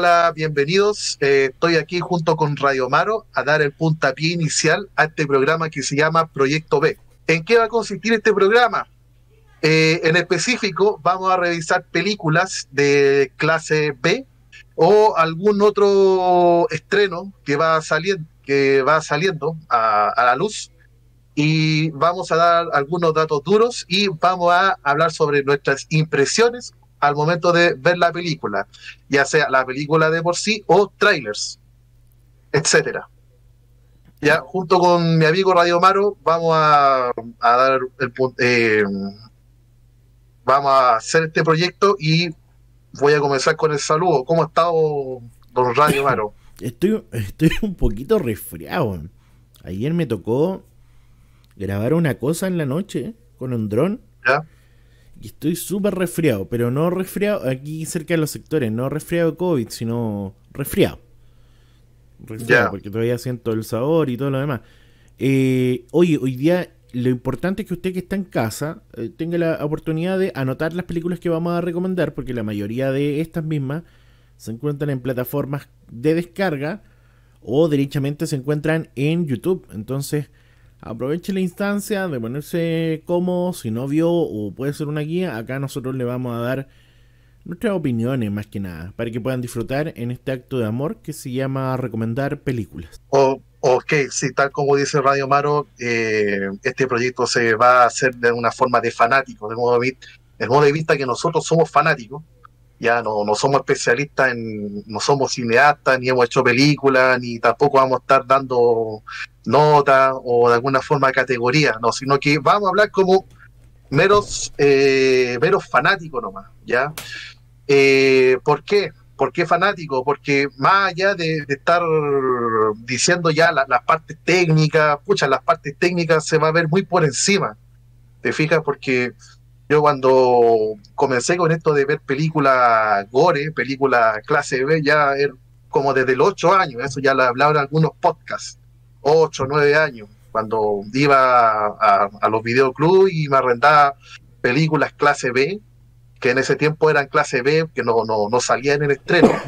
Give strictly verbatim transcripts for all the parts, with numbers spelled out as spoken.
hola, bienvenidos. Eh, estoy aquí junto con Radio Maro a dar el puntapié inicial a este programa que se llama Proyecto B. ¿En qué va a consistir este programa? Eh, en específico, vamos a revisar películas de clase B o algún otro estreno que va saliendo, que va saliendo a, a la luz, y vamos a dar algunos datos duros y vamos a hablar sobre nuestras impresiones al momento de ver la película, ya sea la película de por sí o trailers, etcétera. Ya, junto con mi amigo Radio Maro, vamos a, a dar el eh, vamos a hacer este proyecto y voy a comenzar con el saludo. ¿Cómo ha estado, don Radio Maro? Estoy, estoy un poquito resfriado. Ayer me tocó grabar una cosa en la noche con un dron. ¿Ya? Y estoy súper resfriado, pero no resfriado aquí cerca de los sectores, no resfriado de COVID, sino resfriado. Resfriado, Ya. porque todavía siento el sabor y todo lo demás. Eh, oye, hoy día lo importante es que usted que está en casa eh, tenga la oportunidad de anotar las películas que vamos a recomendar, porque la mayoría de estas mismas se encuentran en plataformas de descarga o derechamente se encuentran en YouTube. Entonces, aproveche la instancia de ponerse cómodo. Si no vio o puede ser una guía, acá nosotros le vamos a dar nuestras opiniones más que nada, para que puedan disfrutar en este acto de amor que se llama recomendar películas. O, ok, sí, tal como dice Radio Maro, eh, este proyecto se va a hacer de una forma de fanático, de modo de, de modo de vista que nosotros somos fanáticos. Ya no, no somos especialistas en, no somos cineastas, ni hemos hecho películas, ni tampoco vamos a estar dando notas o de alguna forma categoría, no, sino que vamos a hablar como meros, eh, meros fanáticos nomás, ¿ya? Eh, ¿Por qué? ¿Por qué fanático? Porque más allá de, de estar diciendo ya la, las partes técnicas, pucha, las partes técnicas se va a ver muy por encima, ¿te fijas? Porque yo cuando comencé con esto de ver películas gore, películas clase B, ya era como desde los ocho años, eso ya lo hablaban en algunos podcasts, ocho, nueve años, cuando iba a, a los videoclubs y me arrendaba películas clase B, que en ese tiempo eran clase B, que no, no, no salían en estreno.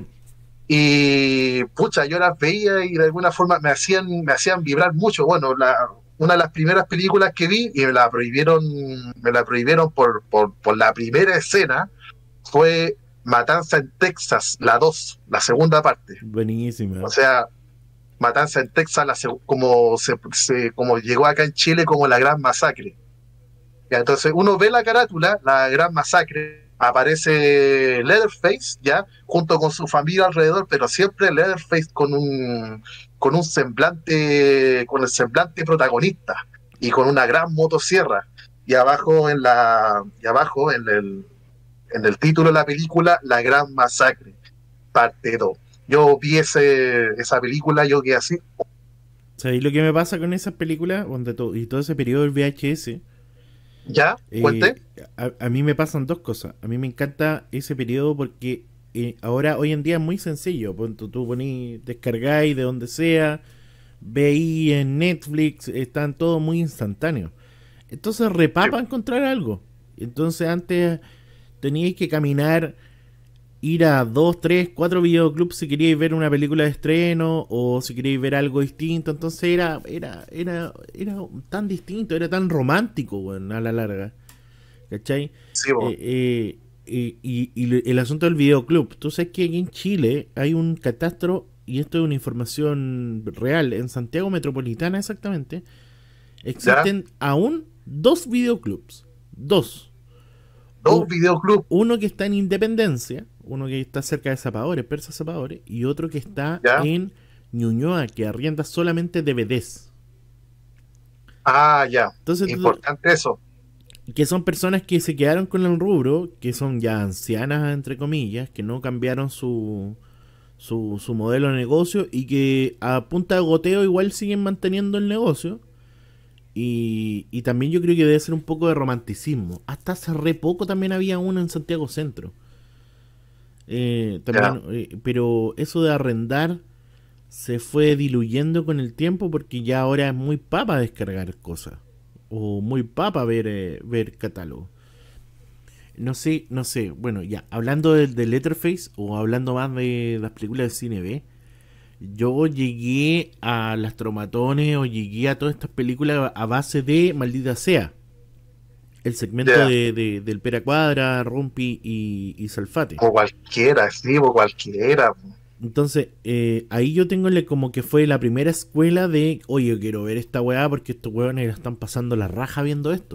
Y pucha, yo las veía y de alguna forma me hacían, me hacían vibrar mucho. Bueno, la, una de las primeras películas que vi y me la prohibieron, me la prohibieron por, por, por la primera escena fue Matanza en Texas, la dos, la segunda parte. Buenísima. O sea, Matanza en Texas, la, como, se, se, como llegó acá en Chile como la Gran Masacre. Ya, entonces uno ve la carátula, la Gran Masacre, aparece Leatherface, ya, junto con su familia alrededor, pero siempre Leatherface con un con un semblante, con el semblante protagonista y con una gran motosierra. Y abajo en la, y abajo en el, en el título de la película, La Gran Masacre, parte dos. Yo vi ese, esa película, yo quedé así. ¿Sabéis lo que me pasa con esas películas? Y todo ese periodo del V H S. ¿Ya? ¿Cuente? Eh, a, a mí me pasan dos cosas. A mí me encanta ese periodo porque eh, ahora, hoy en día es muy sencillo. Tú, tú ponís, descargáis de donde sea, veis en Netflix, están todo muy instantáneo. Entonces repapa Sí. encontrar algo. Entonces antes teníais que caminar, ir a dos, tres, cuatro videoclubs si queríais ver una película de estreno o si queríais ver algo distinto. Entonces era era era era tan distinto, era tan romántico, bueno, a la larga. ¿Cachai? Sí, Eh, eh, eh, y, y el asunto del videoclub. Tú sabes que aquí en Chile hay un catastro, y esto es una información real, en Santiago Metropolitana exactamente, ¿ya? existen aún dos videoclubs. Dos. Dos videoclubs, Uno que está en Independencia, uno que está cerca de Zapadores, Persa Zapadores, y otro que está ¿ya? en Ñuñoa, que arrienda solamente D V Ds. Ah, ya. Entonces, Importante eso. que son personas que se quedaron con el rubro, que son ya ancianas, entre comillas, que no cambiaron su, su, su modelo de negocio y que a punta de goteo igual siguen manteniendo el negocio. Y, y también yo creo que debe ser un poco de romanticismo. Hasta hace re poco también había uno en Santiago Centro. Eh, Ya. también, eh, pero eso de arrendar se fue diluyendo con el tiempo porque ya ahora es muy papa descargar cosas o muy papa ver, eh, ver catálogo. No sé, no sé. Bueno, ya, hablando de, de Letterface o hablando más de las películas de cine B, yo llegué a las Tromatones o llegué a todas estas películas a base de Maldita Sea. El segmento Ya, de, de- del Pera Cuadra, Rumpi y, y Salfate. o cualquiera, sí, o cualquiera. Entonces, eh, ahí yo tengo le- como que fue la primera escuela de, oye, yo quiero ver esta weá porque estos weones la están pasando la raja viendo esto.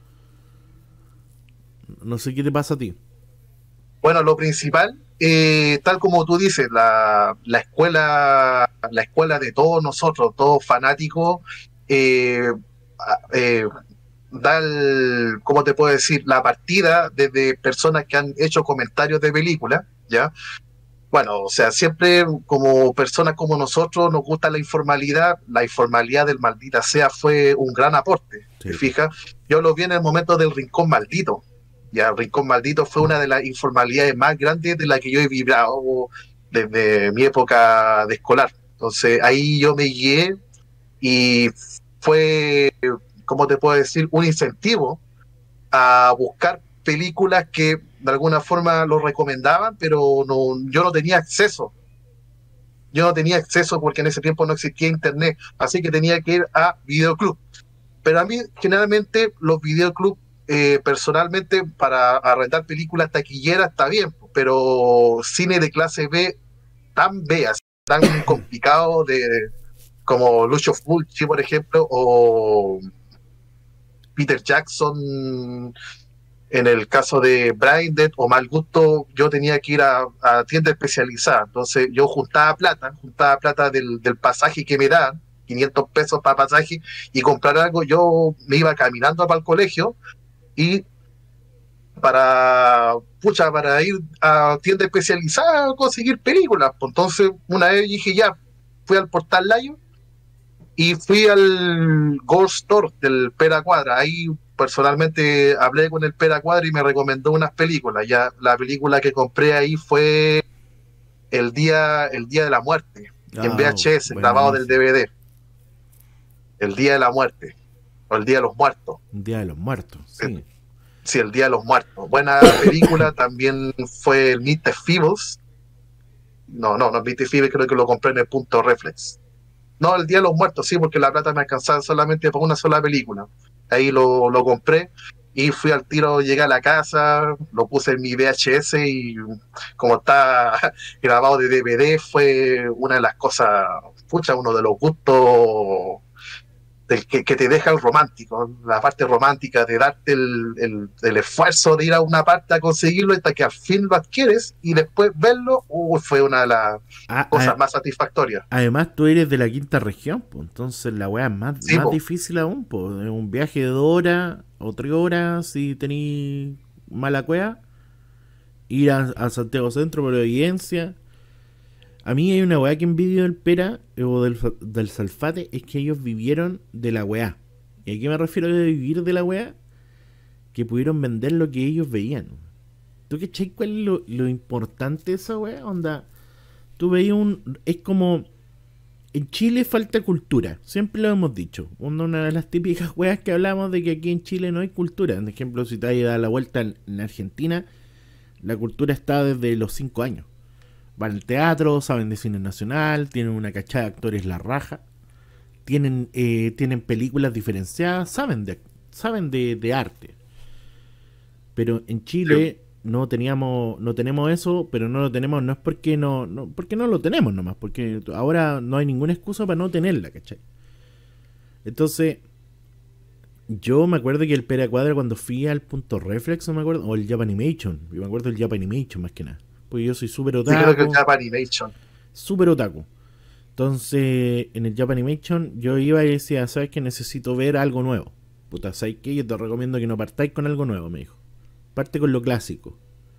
No sé qué te pasa a ti. Bueno, lo principal, eh, tal como tú dices, la, la escuela, la escuela de todos nosotros, todos fanáticos, eh, a- eh, da el, ¿cómo te puedo decir? La partida desde personas que han hecho comentarios de películas, ¿ya? Bueno, o sea, siempre como personas como nosotros nos gusta la informalidad. La informalidad del Maldita Sea fue un gran aporte. ¿Te Sí, po. fijas? Yo lo vi en el momento del Rincón Maldito. Ya, el Rincón Maldito fue una de las informalidades más grandes de la que yo he vibrado desde mi época de escolar. Entonces ahí yo me guié y fue, ¿cómo te puedo decir? Un incentivo a buscar películas que de alguna forma lo recomendaban, pero no, yo no tenía acceso. Yo no tenía acceso porque en ese tiempo no existía internet, así que tenía que ir a videoclub. Pero a mí generalmente los videoclub, eh, personalmente, para arrendar películas taquilleras está bien, pero cine de clase B, tan B, así, tan complicado de como Lucio Fulci, por ejemplo, o Peter Jackson. En el caso de Blinded o Mal Gusto, yo tenía que ir a, a tienda especializada. Entonces yo juntaba plata, juntaba plata del, del pasaje que me daban, quinientos pesos para pasaje, y comprar algo. Yo me iba caminando para el colegio y para, pucha, para ir a tienda especializada a conseguir películas. Pues entonces una vez dije ya, fui al Portal Lion y fui al Gold Store del Pera Cuadra. Ahí personalmente hablé con el Pera Cuadra y me recomendó unas películas. Ya la película que compré ahí fue El Día, el Día de la Muerte, en Ah, V H S, grabado del buenísimo. D V D. El Día de la Muerte, o El Día de los Muertos. Un Día de los Muertos, Eh, sí. Sí, El Día de los Muertos. Buena película. También fue el mister Feebles. No, no, no, mister Feebles creo que lo compré en el Punto Reflex. No, El Día de los Muertos, sí, porque la plata me alcanzaba solamente para una sola película. Ahí lo, lo compré y fui al tiro, llegué a la casa, lo puse en mi V H S y como está grabado de D V D, fue una de las cosas, pucha, uno de los gustos del que, que te deja el romántico, la parte romántica de darte el, el, el esfuerzo de ir a una parte a conseguirlo hasta que al fin lo adquieres y después verlo, uh, fue una de las A- cosas a- más satisfactorias. además, tú eres de la quinta región, pues, entonces la weá es más, Sí, más po, difícil aún, pues. Es un viaje de dos horas o tres horas si tenéis mala cueva. Ir a, a Santiago Centro por evidencia. A mí hay una weá que envidio del Pera eh, o del, del Salfate, es que ellos vivieron de la weá. ¿Y a qué me refiero de vivir de la weá? Que pudieron vender lo que ellos veían. ¿Tú cachai cuál es lo, lo importante de esa weá? Onda, tú veías un... Es como... En Chile falta cultura, siempre lo hemos dicho. Una, una de las típicas weas que hablamos de que aquí en Chile no hay cultura. Por ejemplo, si te vas a dar la vuelta en, en Argentina, la cultura está desde los cinco años. Van al teatro, saben de cine nacional, tienen una cachada de actores la raja, tienen, eh, tienen películas diferenciadas, saben de, saben de, de arte. Pero en sí. Chile no teníamos, no tenemos eso, pero no lo tenemos, no es porque no, no, porque no lo tenemos nomás, porque ahora no hay ninguna excusa para no tenerla, ¿cachai? Entonces, yo me acuerdo que el Pera Cuadra cuando fui al punto Reflex, no me acuerdo, o el Japanimation, yo me acuerdo del Japanimation más que nada, porque yo soy súper Sí, creo que el otaku, Japan Animation. súper otaku. Entonces, en el Japanimation yo iba y decía, ¿sabes que necesito ver algo nuevo? Puta, ¿sabes qué? Yo te recomiendo que no partáis con algo nuevo, me dijo. Parte con lo clásico.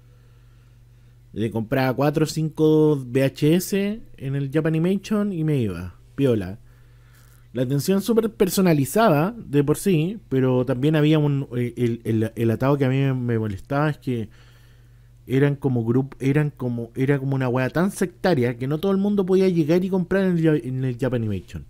Le compraba cuatro o cinco V H S en el Japanimation y me iba. Piola. La atención súper personalizada de por sí, pero también había un... El, el, el atado que a mí me molestaba es que eran como grupo, eran como, era como una weá tan sectaria que no todo el mundo podía llegar y comprar en el, en el Japanimation.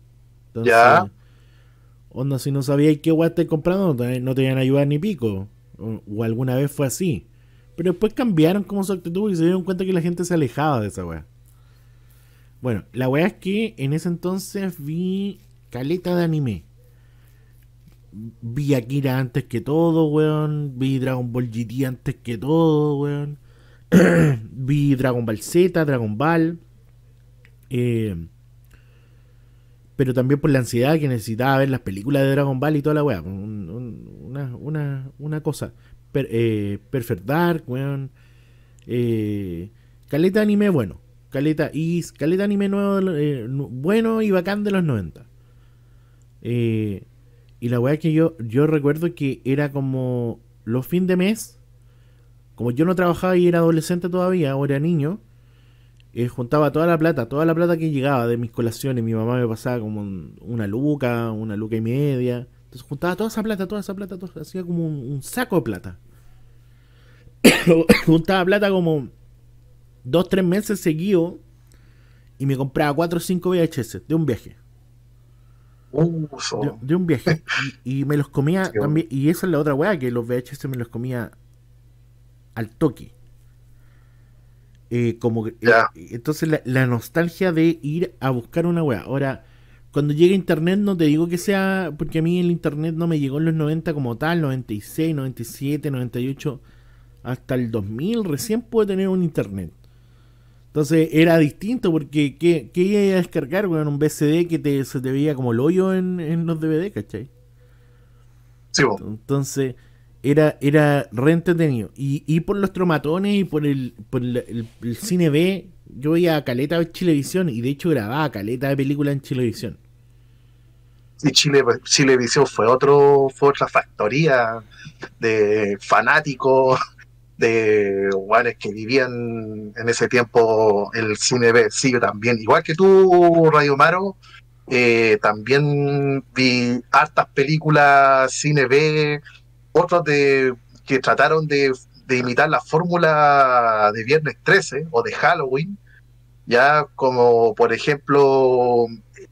Ya, Entonces, onda, si no sabíais qué weá estáis comprando, no te, no te iban a ayudar ni pico. O, o alguna vez fue así. Pero después cambiaron como su actitud y se dieron cuenta que la gente se alejaba de esa weá. Bueno, la weá es que en ese entonces vi caleta de anime. Vi Akira antes que todo, weón. Vi Dragon Ball G T antes que todo, weón. Vi Dragon Ball Z, Dragon Ball. Eh, pero también por la ansiedad que necesitaba ver las películas de Dragon Ball y toda la weá. Un, un, una, una, una cosa. Per, eh, Perfect Dark, weón. Eh, caleta de anime bueno. Caleta y caleta de anime nuevo, eh, bueno y bacán de los noventa. Eh, y la weá que yo, yo recuerdo que era como los fin de mes. Como yo no trabajaba y era adolescente todavía, o era niño. Eh, juntaba toda la plata, toda la plata que llegaba de mis colaciones. Mi mamá me pasaba como un, una luca, una luca y media. Entonces juntaba toda esa plata, toda esa plata, toda, hacía como un, un saco de plata. Juntaba plata como dos, tres meses seguidos y me compraba cuatro o cinco V H S de un viaje. Uh, De, de un viaje. Y, y me los comía sí, también. Y esa es la otra weá, que los V H S me los comía al toque. Eh, como que, yeah. eh, entonces la, la nostalgia de ir a buscar una weá. Ahora, cuando llega internet, no te digo que sea, porque a mí el internet no me llegó en los noventa como tal, noventa y seis, noventa y siete, noventa y ocho, hasta el dos mil recién pude tener un internet. Entonces era distinto, porque ¿qué, qué iba a descargar? Bueno, un V C D que te, se te veía como el hoyo en, en los D V D, ¿cachai? Sí, bueno. Entonces era, era re entretenido. Y, y por los tromatones y por el, por el, el, el cine B, yo iba a caleta de Chilevisión y de hecho grababa caleta de películas en Chilevisión. Y Chile, Chilevisión fue otro, fue otra factoría de fanáticos, de guanes que vivían en ese tiempo el cine B. Sí, yo también, igual que tú, Radio Maro, eh, también vi hartas películas cine B, otros de que trataron de, de imitar la fórmula de Viernes trece o de Halloween, ya como por ejemplo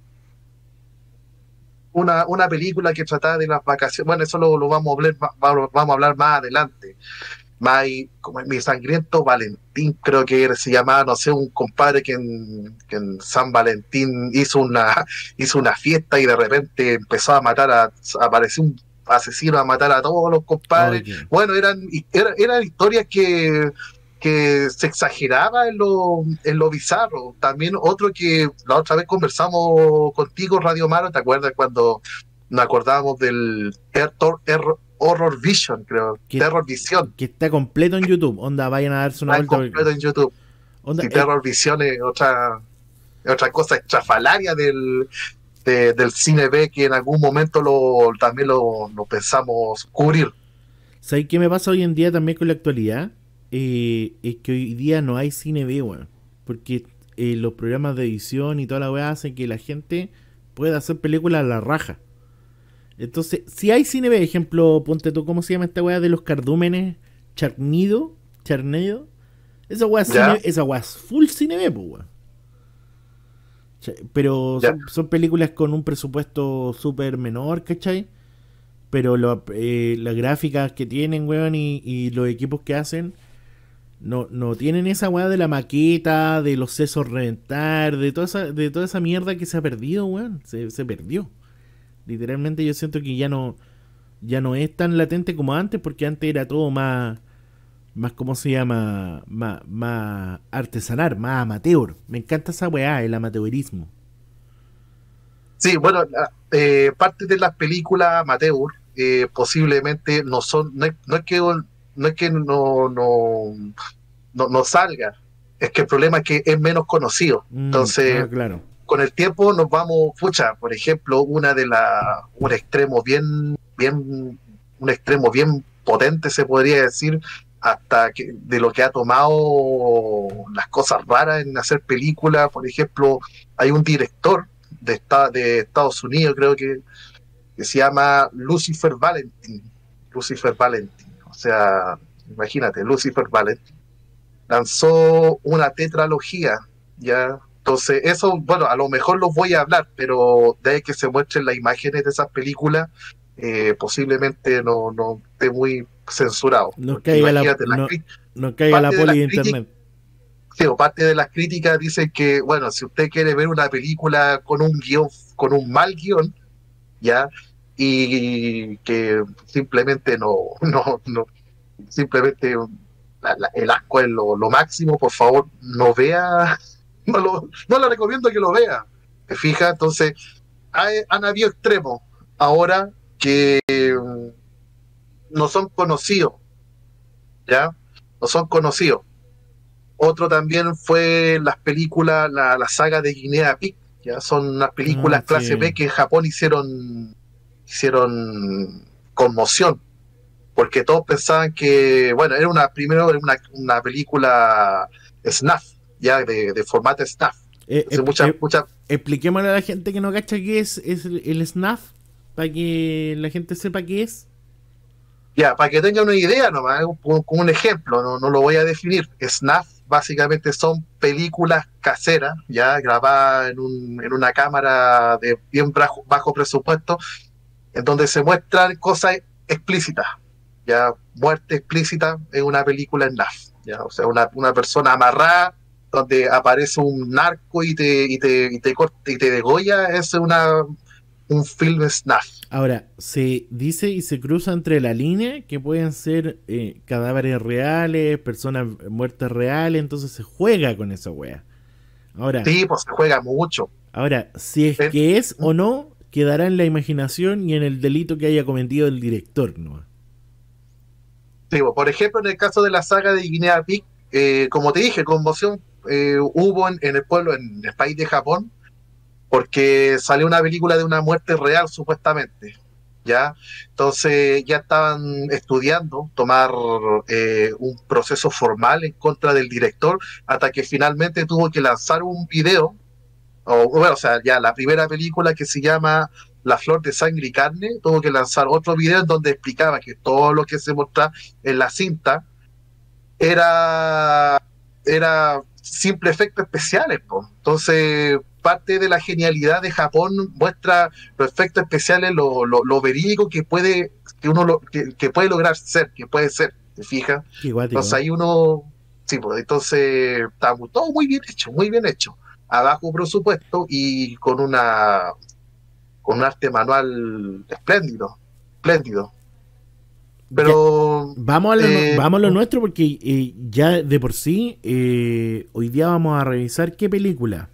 una, una película que trataba de las vacaciones. Bueno, eso lo, lo vamos a hablar vamos a hablar más adelante. My, como mi sangriento Valentín, creo que se llamaba, no sé, un compadre que en, que en San Valentín hizo una hizo una fiesta y de repente empezó a matar a, apareció un asesino a matar a todos los compadres. Okay. Bueno, eran, eran, eran historias que, que se exageraba en lo, en lo bizarro. También otro que la otra vez conversamos contigo, Radio Maro, ¿te acuerdas cuando nos acordábamos del Error, Error Horror Vision, creo. Que, Terror Vision. Que está completo en YouTube. Onda, vayan a darse una está vuelta. completo en YouTube. Onda, y Terror eh, Vision es otra, otra cosa estrafalaria del, de, del cine B que en algún momento lo, también lo, lo pensamos cubrir. ¿Sabes qué me pasa hoy en día también con la actualidad? Eh, es que hoy día no hay cine B, weón. Porque eh, los programas de edición y toda la weá hacen que la gente pueda hacer películas a la raja. Entonces, si hay cine B, ejemplo, ponte tú, ¿cómo se llama esta weá de los cardúmenes? Charnido, Charnedo. Esa weá es, cine, esa weá es full cine B, pues weá. Pero son, son películas con un presupuesto súper menor, ¿cachai? Pero lo, eh, las gráficas que tienen, weón, y, y los equipos que hacen, no, no tienen esa weá de la maqueta, de los sesos reventar, de toda esa, de toda esa mierda que se ha perdido, weón. Se, se perdió. Literalmente yo siento que ya no ya no es tan latente como antes, porque antes era todo más más ¿cómo se llama? Más, más artesanal, más amateur. Me encanta esa weá, el amateurismo. Sí, bueno, eh, parte de las películas amateur eh, posiblemente no son, no es, no es que no es que no no, no no salga, es que el problema es que es menos conocido. Mm, entonces, ah, claro. Con el tiempo nos vamos, pucha, por ejemplo, una de las, un extremo bien, bien, un extremo bien potente se podría decir, hasta que de lo que ha tomado las cosas raras en hacer películas. Por ejemplo, hay un director de, esta, de Estados Unidos, creo que, que se llama Lucifer Valentine, Lucifer Valentine, o sea, imagínate, Lucifer Valentine lanzó una tetralogía, ya. Entonces, eso, bueno, a lo mejor los voy a hablar, pero de ahí que se muestren las imágenes de esas películas, eh, posiblemente no, no esté muy censurado. Nos caiga la, no, nos caiga la poli de internet. Sí, o parte de las críticas dicen que, bueno, si usted quiere ver una película con un guión, con un mal guión, ya, y que simplemente no, no, no, simplemente la, la, el asco es lo, lo máximo, por favor, no vea, no, lo, no le recomiendo que lo vea. ¿Te fijas? Entonces, hay, han habido extremos ahora que no son conocidos, ¿ya? No son conocidos. Otro también fue las películas, la, la saga de Guinea Pig, ya son unas películas ah, clase sí. B que en Japón hicieron hicieron conmoción, porque todos pensaban que, bueno, era una primero era una, una película snuff, ya de, de formato snuff. Eh, eh, mucha, eh, mucha... Expliquémosle a la gente que no cacha qué es, es el, el snuff, para que la gente sepa qué es. Ya, para que tenga una idea nomás, con un ejemplo, no, no lo voy a definir. Snuff básicamente son películas caseras, ya grabadas en, un, en una cámara de bien bajo, bajo presupuesto, en donde se muestran cosas explícitas, ya, muerte explícita en una película snuff, ya, o sea, una, una persona amarrada, donde aparece un narco y te, y te, y te corta y te degolla, es una, un film snuff. Ahora, se dice y se cruza entre la línea que pueden ser eh, cadáveres reales, personas muertas reales, entonces se juega con esa wea. Ahora, sí, pues se juega mucho. Ahora, si es ¿Eh? que es o no, quedará en la imaginación y en el delito que haya cometido el director, ¿no? Sí, pues, por ejemplo, en el caso de la saga de Guinea Pig, eh, como te dije, conmoción eh, hubo en, en el pueblo, en el país de Japón, porque salió una película de una muerte real, supuestamente, ¿ya? Entonces ya estaban estudiando tomar eh, un proceso formal en contra del director, hasta que finalmente tuvo que lanzar un video, o bueno, o sea, ya la primera película, que se llama La Flor de Sangre y Carne, tuvo que lanzar otro video en donde explicaba que todo lo que se mostraba en la cinta era, era simple efectos especiales, po. Entonces, parte de la genialidad de Japón muestra los efectos especiales, lo, lo, lo verídico que puede que uno lo, que, que puede lograr ser, que puede ser, ¿te fijas? Entonces ahí uno, sí, pues entonces está todo muy bien hecho, muy bien hecho, a bajo presupuesto y con una con un arte manual espléndido, espléndido. Pero ya, vamos, a lo, eh, vamos a lo nuestro, porque eh, ya de por sí eh, hoy día vamos a revisar qué película.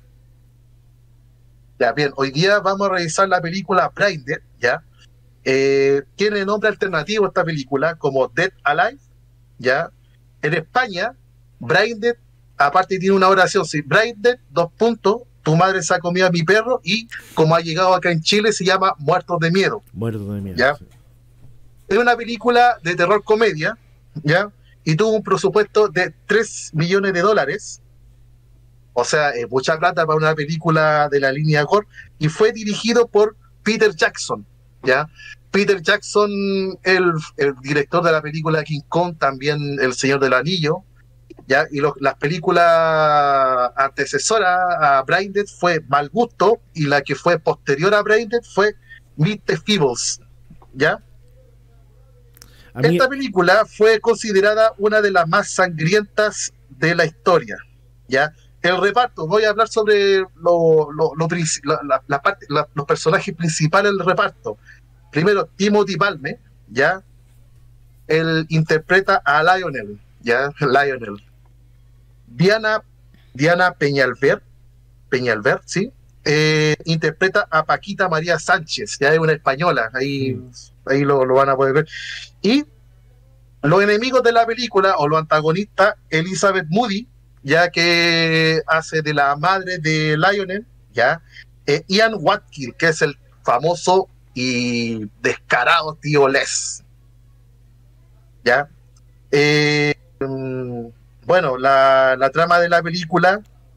Ya, bien, hoy día vamos a revisar la película Braindead, ¿ya? Eh, tiene nombre alternativo esta película, como Dead Alive, ¿ya? En España, Braindead, aparte tiene una oración, sí, Braindead, dos puntos, tu madre se ha comido a mi perro, y como ha llegado acá en Chile, se llama Muertos de Miedo. Muertos de Miedo, ¿ya? Sí. Es una película de terror comedia, ¿ya? Y tuvo un presupuesto de tres millones de dólares. O sea, eh, mucha plata para una película de la línea gore, y fue dirigido por Peter Jackson, ¿ya? Peter Jackson, el, el director de la película King Kong, también El Señor del Anillo, ¿ya? Y lo, las películas antecesoras a Braindead fue Mal Gusto, y la que fue posterior a Braindead fue Meet the Feebles, ¿ya? Mí... Esta película fue considerada una de las más sangrientas de la historia, ¿ya? El reparto, voy a hablar sobre lo, lo, lo, la, la, la parte, la, los personajes principales del reparto. Primero, Timothy Palme, ¿ya? Él interpreta a Lionel, ¿ya? Lionel. Diana, Diana Peñalver, Peñalver, ¿sí? Eh, interpreta a Paquita María Sánchez, ya es una española, ahí, mm. ahí lo, lo van a poder ver. Y los enemigos de la película, o los antagonistas, Elizabeth Moody, ya que hace de la madre de Lionel, ya, eh, Ian Watkins, que es el famoso y descarado tío Les, ya. Eh, bueno, la, la trama de la película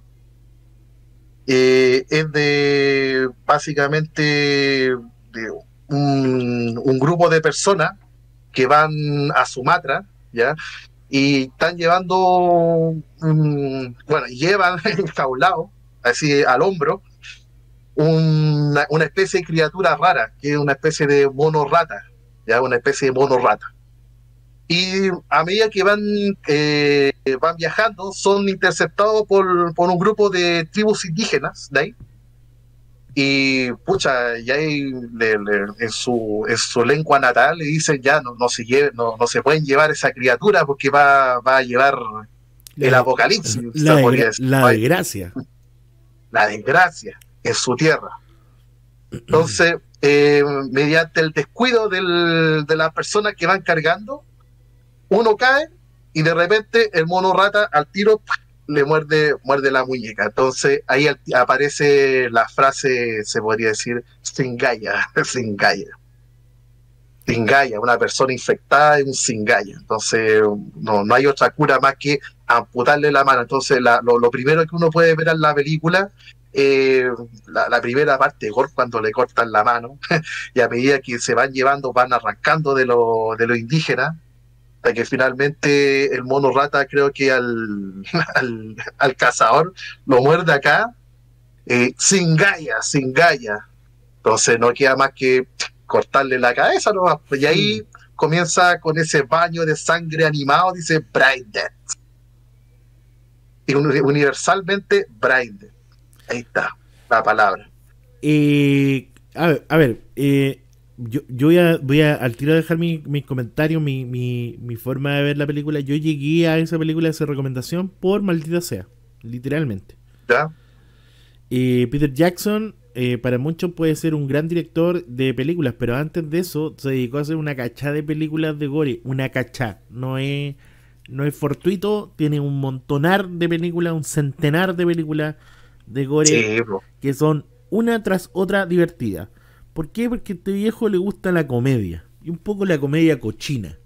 eh, es de básicamente de un, un grupo de personas que van a Sumatra, ya, y están llevando un, bueno, llevan enjaulado, así al hombro, una, una especie de criatura rara, que es una especie de mono rata, ya, una especie de mono rata. y a medida que van eh, van viajando, son interceptados por, por un grupo de tribus indígenas de ahí, y pucha, ya ahí le, le, en, su, en su lengua natal le dicen ya no, no, se lleve, no, no se pueden llevar esa criatura porque va, va a llevar el La, apocalipsis, la, se podría de, decir, la desgracia. la desgracia en su tierra. Entonces, eh, mediante el descuido del, de las personas que van cargando, uno cae y de repente el mono rata al tiro le muerde, muerde la muñeca. Entonces ahí al, aparece la frase, se podría decir, Singaya, Singaya. Singaya, una persona infectada es un Singaya. Entonces no, no hay otra cura más que amputarle la mano. Entonces la, lo, lo primero que uno puede ver en la película, eh, la, la primera parte, cuando le cortan la mano, y a medida que se van llevando, van arrancando de lo, de lo indígena, hasta que finalmente el mono rata, creo que al, al, al cazador lo muerde acá, eh, sin galla, sin galla. Entonces no queda más que cortarle la cabeza, ¿no? Y ahí mm. comienza con ese baño de sangre animado, dice Brain Dead. Y universalmente Brain Dead. Ahí está la palabra. Eh, a ver, a ver eh, yo, yo voy, a, voy a al tiro a dejar mis mi comentarios, mi, mi, mi forma de ver la película. Yo llegué a esa película, a esa recomendación, por Maldita Sea, literalmente. ¿Ya? Eh, Peter Jackson, eh, para muchos puede ser un gran director de películas, pero antes de eso se dedicó a hacer una cachá de películas de gore. Una cachá, no es, no es fortuito, tiene un montonar de películas, un centenar de películas de gore, sí, que son una tras otra divertida. ¿Por qué? Porque a este viejo le gusta la comedia, y un poco la comedia cochina.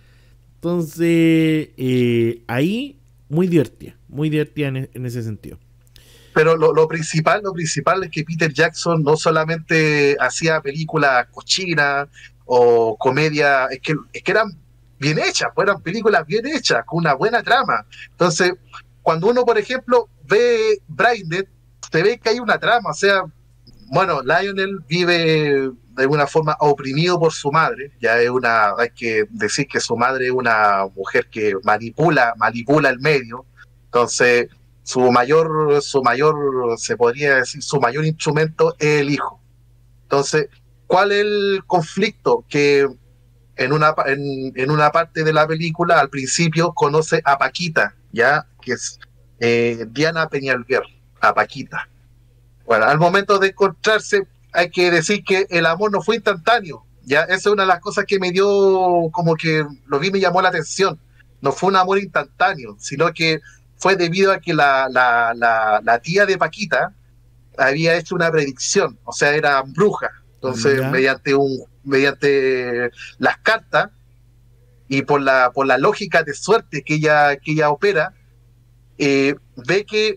Entonces, eh, ahí, muy divertida, muy divertida en, en ese sentido. Pero lo, lo principal, lo principal es que Peter Jackson no solamente hacía películas cochinas o comedia, es que, es que eran bien hechas, pues eran películas bien hechas, con una buena trama. Entonces, cuando uno, por ejemplo, ve Braindead, se ve que hay una trama, o sea, bueno, Lionel vive de alguna forma oprimido por su madre, ya es una, hay que decir que su madre es una mujer que manipula, manipula el medio, entonces su mayor, su mayor, se podría decir, su mayor instrumento es el hijo. Entonces, ¿cuál es el conflicto? Que en una, en, en una parte de la película, al principio, conoce a Paquita, ya, que es eh, Diana Peñalver, a Paquita. Bueno, al momento de encontrarse, hay que decir que el amor no fue instantáneo, ya, esa es una de las cosas que me dio, como que lo vi, me llamó la atención. No fue un amor instantáneo, sino que fue debido a que la, la, la, la tía de Paquita había hecho una predicción, o sea, era bruja. Entonces, ¿ya? mediante un mediante las cartas y por la por la lógica de suerte que ella que ella opera, eh, ve que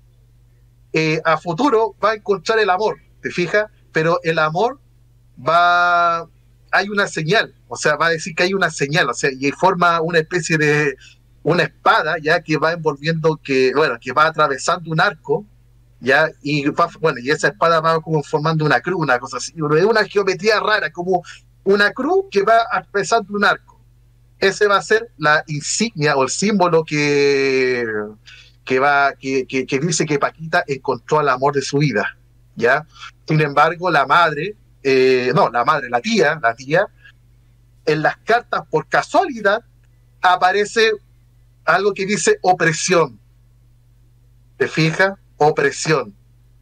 eh, a futuro va a encontrar el amor, ¿te fijas? Pero el amor va, hay una señal, o sea, va a decir que hay una señal, o sea, y forma una especie de una espada, ya, que va envolviendo, que bueno, que va atravesando un arco, ya, y va, bueno, y esa espada va como formando una cruz, una cosa así, es una geometría rara, como una cruz que va atravesando un arco. Ese va a ser la insignia o el símbolo que que va, que, que, que dice que Paquita encontró el amor de su vida, ya. Sin embargo, la madre, eh, no, la madre, la tía, la tía, en las cartas, por casualidad, aparece algo que dice opresión. ¿Te fijas? Opresión.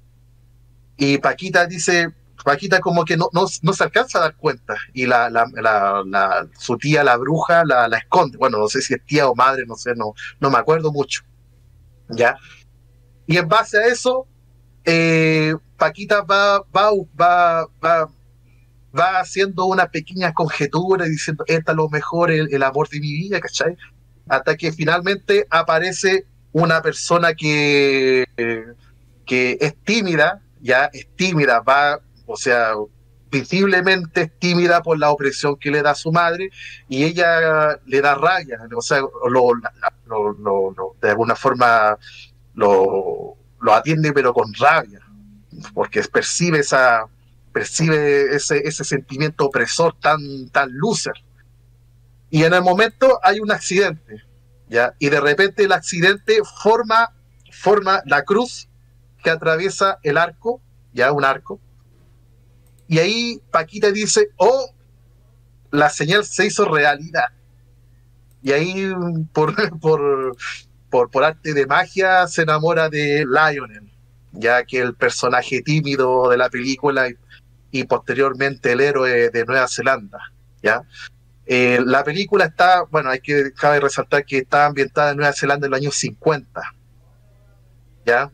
Y Paquita dice, Paquita como que no, no, no se alcanza a dar cuenta. Y la, la, la, la, su tía, la bruja, la, la esconde. Bueno, no sé si es tía o madre, no sé, no, no me acuerdo mucho. ¿Ya? Y en base a eso, eh, Paquita va, va, va, va, va haciendo una pequeña conjetura diciendo, esta es lo mejor, el, el amor de mi vida, ¿cachai? Hasta que finalmente aparece una persona que, que es tímida, ya es tímida, va, o sea, visiblemente es tímida por la opresión que le da su madre, y ella le da rabia, o sea, lo, lo, lo, lo, de alguna forma lo, lo atiende, pero con rabia, porque percibe esa percibe ese, ese sentimiento opresor tan, tan loser. Y en el momento hay un accidente, ¿ya? Y de repente el accidente forma, forma la cruz que atraviesa el arco, ya un arco. Y ahí Paquita dice, oh, la señal se hizo realidad. Y ahí, por, por, por, por arte de magia, se enamora de Lionel, ya que el personaje tímido de la película y, y posteriormente el héroe de Nueva Zelanda, ¿ya? Eh, la película está, bueno, hay que cabe resaltar que está ambientada en Nueva Zelanda en los años cincuenta, ¿ya?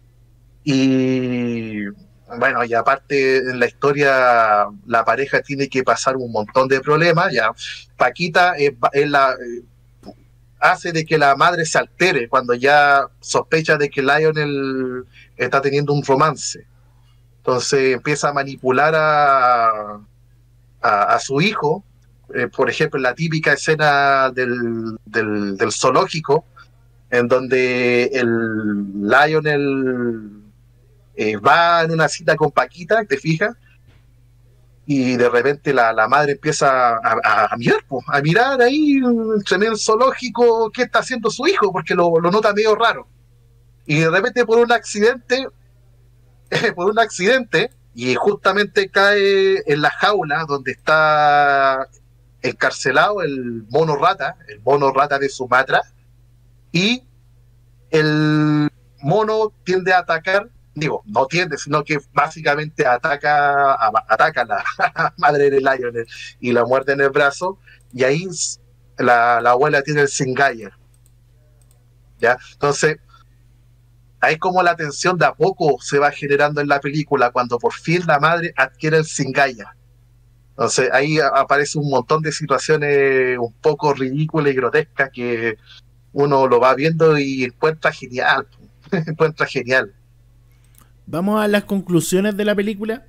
Y bueno, y aparte en la historia la pareja tiene que pasar un montón de problemas, ya. Paquita es, es la, eh, hace de que la madre se altere cuando ya sospecha de que Lionel está teniendo un romance. Entonces empieza a manipular a, a, a su hijo. Eh, por ejemplo, la típica escena del, del, del zoológico, en donde el Lionel eh, va en una cita con Paquita, ¿te fijas? Y de repente la, la madre empieza a, a, a mirar, pues, a mirar ahí en el zoológico qué está haciendo su hijo, porque lo, lo nota medio raro. Y de repente por un accidente, por un accidente, y justamente cae en la jaula donde está encarcelado el mono rata, el mono rata de Sumatra, y el mono tiende a atacar, digo, no tiende, sino que básicamente ataca a, ataca a la madre de Lionel y la muerde en el brazo, y ahí la, la abuela tiene el Singaya, ¿ya? Entonces, ahí como la tensión de a poco se va generando en la película, cuando por fin la madre adquiere el Singaya. Entonces, ahí aparece un montón de situaciones un poco ridículas y grotescas que uno lo va viendo y encuentra genial, encuentra genial. Vamos a las conclusiones de la película.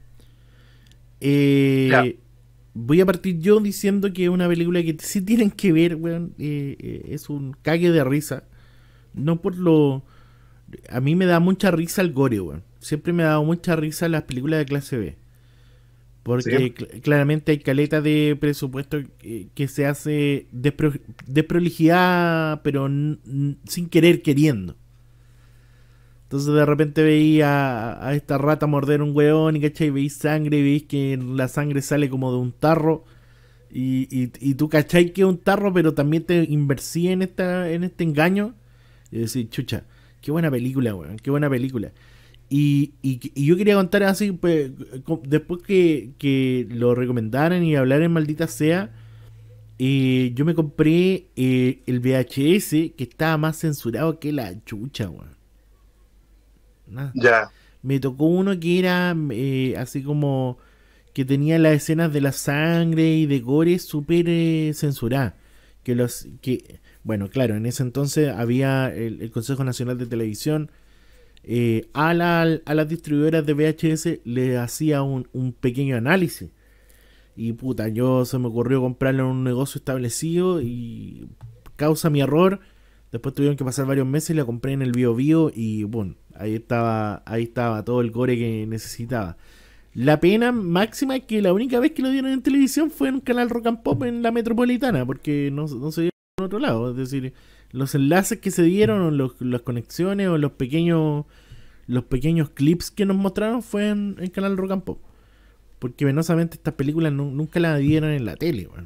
Eh, voy a partir yo diciendo que es una película que sí tienen que ver, weón. Eh, eh, es un cague de risa. No por lo... A mí me da mucha risa el gore, weón. Siempre me ha dado mucha risa las películas de clase B. Porque sí, cl claramente hay caleta de presupuesto que, que se hace despro desprolijidad, pero sin querer queriendo. Entonces de repente veía a, a esta rata morder un hueón y cachai, veis sangre y veis que la sangre sale como de un tarro. Y, y, y tú cachai que es un tarro, pero también te inversí en, esta, en este engaño. Y decís, chucha, qué buena película, weón, qué buena película. Y, y, y yo quería contar así, pues, después que, que lo recomendaran y hablar en Maldita Sea, eh, yo me compré eh, el V H S que estaba más censurado que la chucha, weón. Nah. Ya. Me tocó uno que era eh, así como que tenía las escenas de la sangre y de gore súper eh, censuradas. Que los, que, bueno, claro, en ese entonces había el, el Consejo Nacional de Televisión. Eh, a, la, a las distribuidoras de V H S le hacía un, un pequeño análisis y puta, yo se me ocurrió comprarlo en un negocio establecido y causa mi error, después tuvieron que pasar varios meses y la compré en el Bio Bio y bueno, ahí estaba, ahí estaba todo el gore que necesitaba. La pena máxima es que la única vez que lo dieron en televisión fue en Canal Rock and Pop en la Metropolitana, porque no, no se dieron en otro lado, es decir, los enlaces que se dieron, los, las conexiones o los pequeños los pequeños clips que nos mostraron fue en el Canal Rock and Pop. Porque venosamente estas películas no, nunca las dieron en la tele, bueno.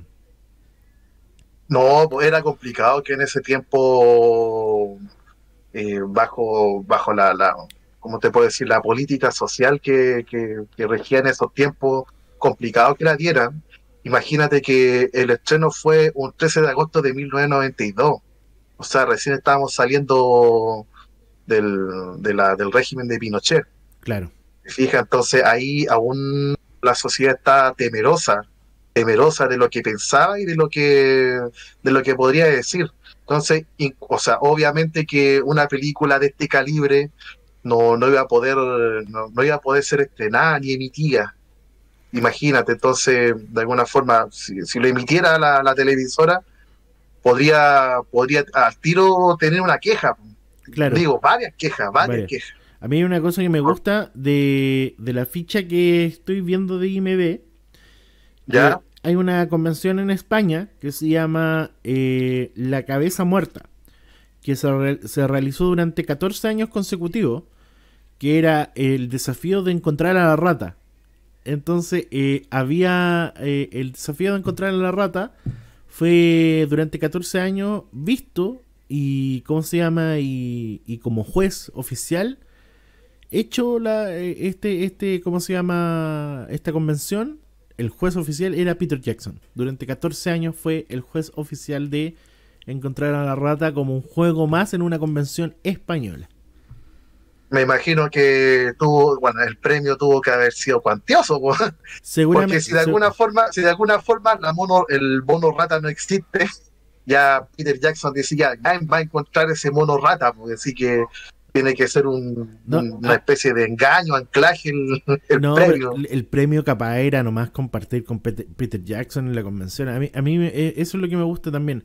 No, era complicado que en ese tiempo, eh, bajo, bajo la, la, ¿cómo te puedo decir? La política social que, que, que regía en esos tiempos, complicado que la dieran. Imagínate que el estreno fue un trece de agosto de mil novecientos noventa y dos. O sea, recién estábamos saliendo del, de la, del régimen de Pinochet. Claro. Fija, entonces ahí aún la sociedad está temerosa, temerosa de lo que pensaba y de lo que, de lo que podría decir. Entonces, in, o sea, obviamente que una película de este calibre no, no iba a poder, no, no iba a poder ser estrenada ni emitida. Imagínate, entonces, de alguna forma, si, si lo emitiera la, la televisora, podría, podría al tiro tener una queja. Claro. Digo, varias quejas, varias Vale. quejas. A mí hay una cosa que me gusta de, de la ficha que estoy viendo de I M D B. ¿Ya? hay una convención en España que se llama eh, La Cabeza Muerta, que se, re se realizó durante catorce años consecutivos, que era el desafío de encontrar a la rata. Entonces eh, había eh, el desafío de encontrar a la rata fue durante catorce años visto y cómo se llama y, y como juez oficial hecho la este este cómo se llama esta convención. El juez oficial era Peter Jackson. Durante catorce años fue el juez oficial de encontrar a la rata como un juego más en una convención española. Me imagino que tuvo, bueno, el premio tuvo que haber sido cuantioso, po. Seguramente. Porque si de alguna forma, si de alguna forma la mono, el mono rata no existe, ya Peter Jackson decía, ya va a encontrar ese mono rata, porque así que tiene que ser un, no, un, una especie de engaño, anclaje el, el no, premio. El, el premio capaz era nomás compartir con Peter, Peter Jackson en la convención. A mí, a mí eso es lo que me gusta también.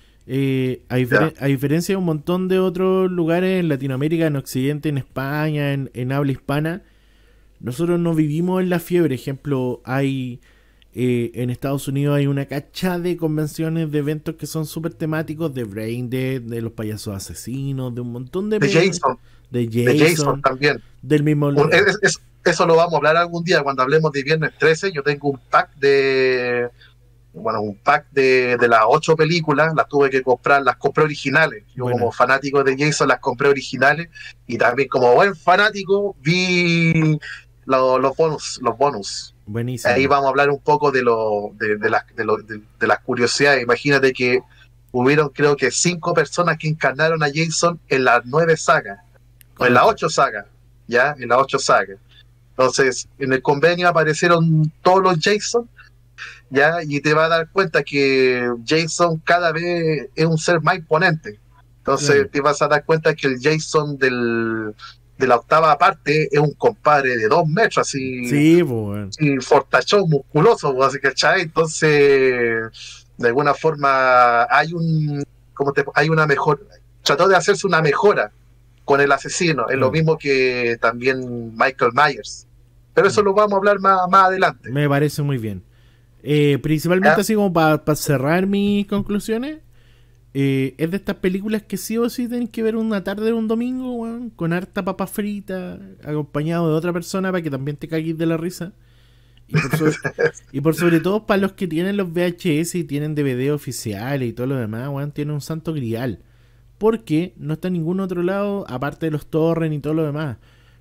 Eh, a, difer a diferencia de un montón de otros lugares en Latinoamérica, en Occidente, en España, en, en habla hispana, nosotros no vivimos en la fiebre. Ejemplo, hay eh, en Estados Unidos hay una cacha de convenciones, de eventos que son súper temáticos, de Brain Dead, de los payasos asesinos, de un montón de... De Jason. De Jason, de Jason también. Del mismo... Un, es, es, eso lo vamos a hablar algún día cuando hablemos de Viernes trece. Yo tengo un pack de... bueno, un pack de, de las ocho películas, las tuve que comprar, las compré originales. Yo bueno. Como fanático de Jason las compré originales y también como buen fanático vi lo, los bonus, los bonus. Buenísimo. Ahí vamos a hablar un poco de, lo, de, de, las, de, lo, de, de las curiosidades. Imagínate que hubieron creo que cinco personas que encarnaron a Jason en las nueve sagas, o en las ocho sagas, ya, en las ocho sagas. Entonces, en el convenio aparecieron todos los Jason, ya, y te vas a dar cuenta que Jason cada vez es un ser más imponente. Entonces sí. Te vas a dar cuenta que el Jason del, de la octava parte es un compadre de dos metros, así, sí, bueno. así fortachón, musculoso, pues, así, ¿cachai? Entonces, de alguna forma hay un, como te, hay una mejor, trató de hacerse una mejora con el asesino, es mm. lo mismo que también Michael Myers. Pero eso mm. lo vamos a hablar más, más adelante. Me parece muy bien. Eh, principalmente ¿Ah? Así como para pa cerrar mis conclusiones, eh, es de estas películas que sí o sí tienen que ver una tarde o un domingo, bueno, con harta papa frita, acompañado de otra persona para que también te cagues de la risa. Y por, sobre, y por sobre todo para los que tienen los V H S y tienen D V D oficiales y todo lo demás, bueno, tienen un santo grial. Porque no está en ningún otro lado, aparte de los torrents y todo lo demás.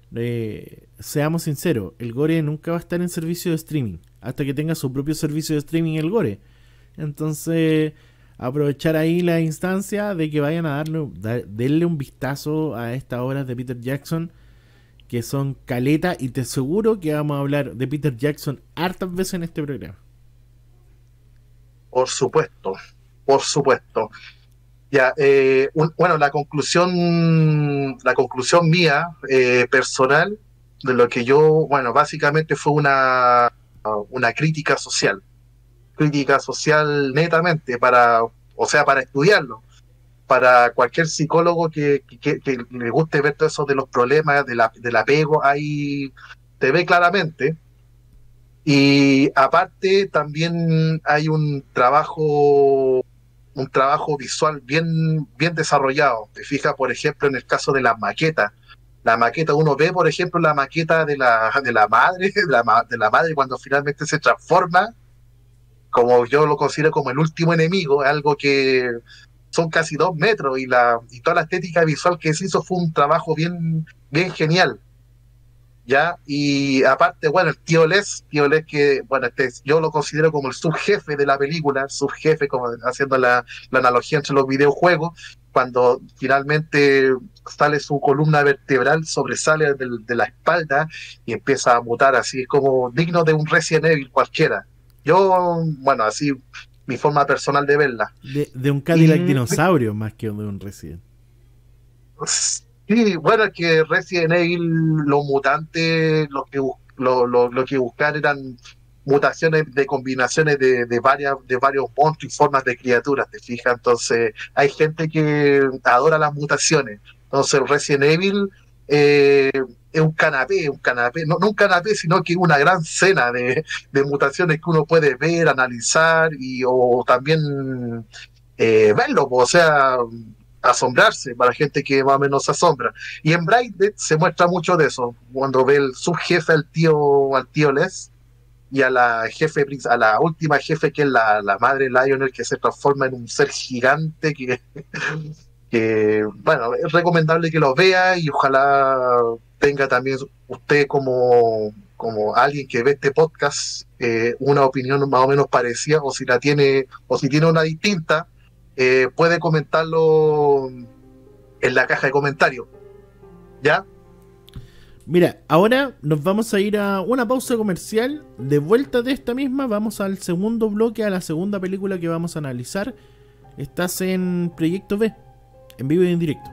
Eh, seamos sinceros, el Gore nunca va a estar en servicio de streaming hasta que tenga su propio servicio de streaming el Gore. Entonces aprovechar ahí la instancia de que vayan a darle, da, darle un vistazo a estas obras de Peter Jackson, que son caleta, y te aseguro que vamos a hablar de Peter Jackson hartas veces en este programa. Por supuesto, por supuesto. Ya, eh, un, bueno, la conclusión, la conclusión mía, eh, personal, de lo que yo, bueno, básicamente fue una, una crítica social, crítica social netamente, para, o sea, para estudiarlo, para cualquier psicólogo que, que, que le guste ver todo eso de los problemas, de la, del apego, ahí te ve claramente. Y aparte también hay un trabajo un trabajo visual bien, bien desarrollado. Te fijas, por ejemplo, en el caso de las maquetas. La maqueta, uno ve, por ejemplo, la maqueta de la, de la madre, de la, de la madre cuando finalmente se transforma, como yo lo considero como el último enemigo, algo que son casi dos metros, y, la, y toda la estética visual que se hizo fue un trabajo bien, bien genial. ¿Ya? Y aparte, bueno, el tío Les, tío Les que, bueno, este, yo lo considero como el subjefe de la película, subjefe, como haciendo la, la analogía entre los videojuegos, cuando finalmente sale su columna vertebral, sobresale de, de la espalda y empieza a mutar, así es como digno de un Resident Evil cualquiera. Yo, bueno, así, mi forma personal de verla. De, de un Cadillac y, dinosaurio más que de un Resident. Sí, bueno, es que Resident Evil, los mutantes, lo que, lo, lo, lo que buscan eran mutaciones de combinaciones de, de, varias, de varios monstruos y formas de criaturas, ¿te fijas? Entonces, hay gente que adora las mutaciones. Entonces, Resident Evil eh, es un canapé, un canapé, no, no un canapé, sino que una gran cena de, de mutaciones que uno puede ver, analizar y o también eh, verlo, o sea, asombrarse para gente que más o menos se asombra. Y en Braided se muestra mucho de eso, cuando ve el subjefe al tío, al tío Les y a la jefe, a la última jefe que es la, la madre Lionel, que se transforma en un ser gigante que, que, bueno, es recomendable que lo vea y ojalá tenga también usted como, como alguien que ve este podcast eh, una opinión más o menos parecida, o si la tiene, o si tiene una distinta, eh, puede comentarlo en la caja de comentarios. ¿Ya? Mira, ahora nos vamos a ir a una pausa comercial. De vuelta de esta misma, vamos al segundo bloque, a la segunda película que vamos a analizar. Estás en Proyecto B, en vivo y en directo.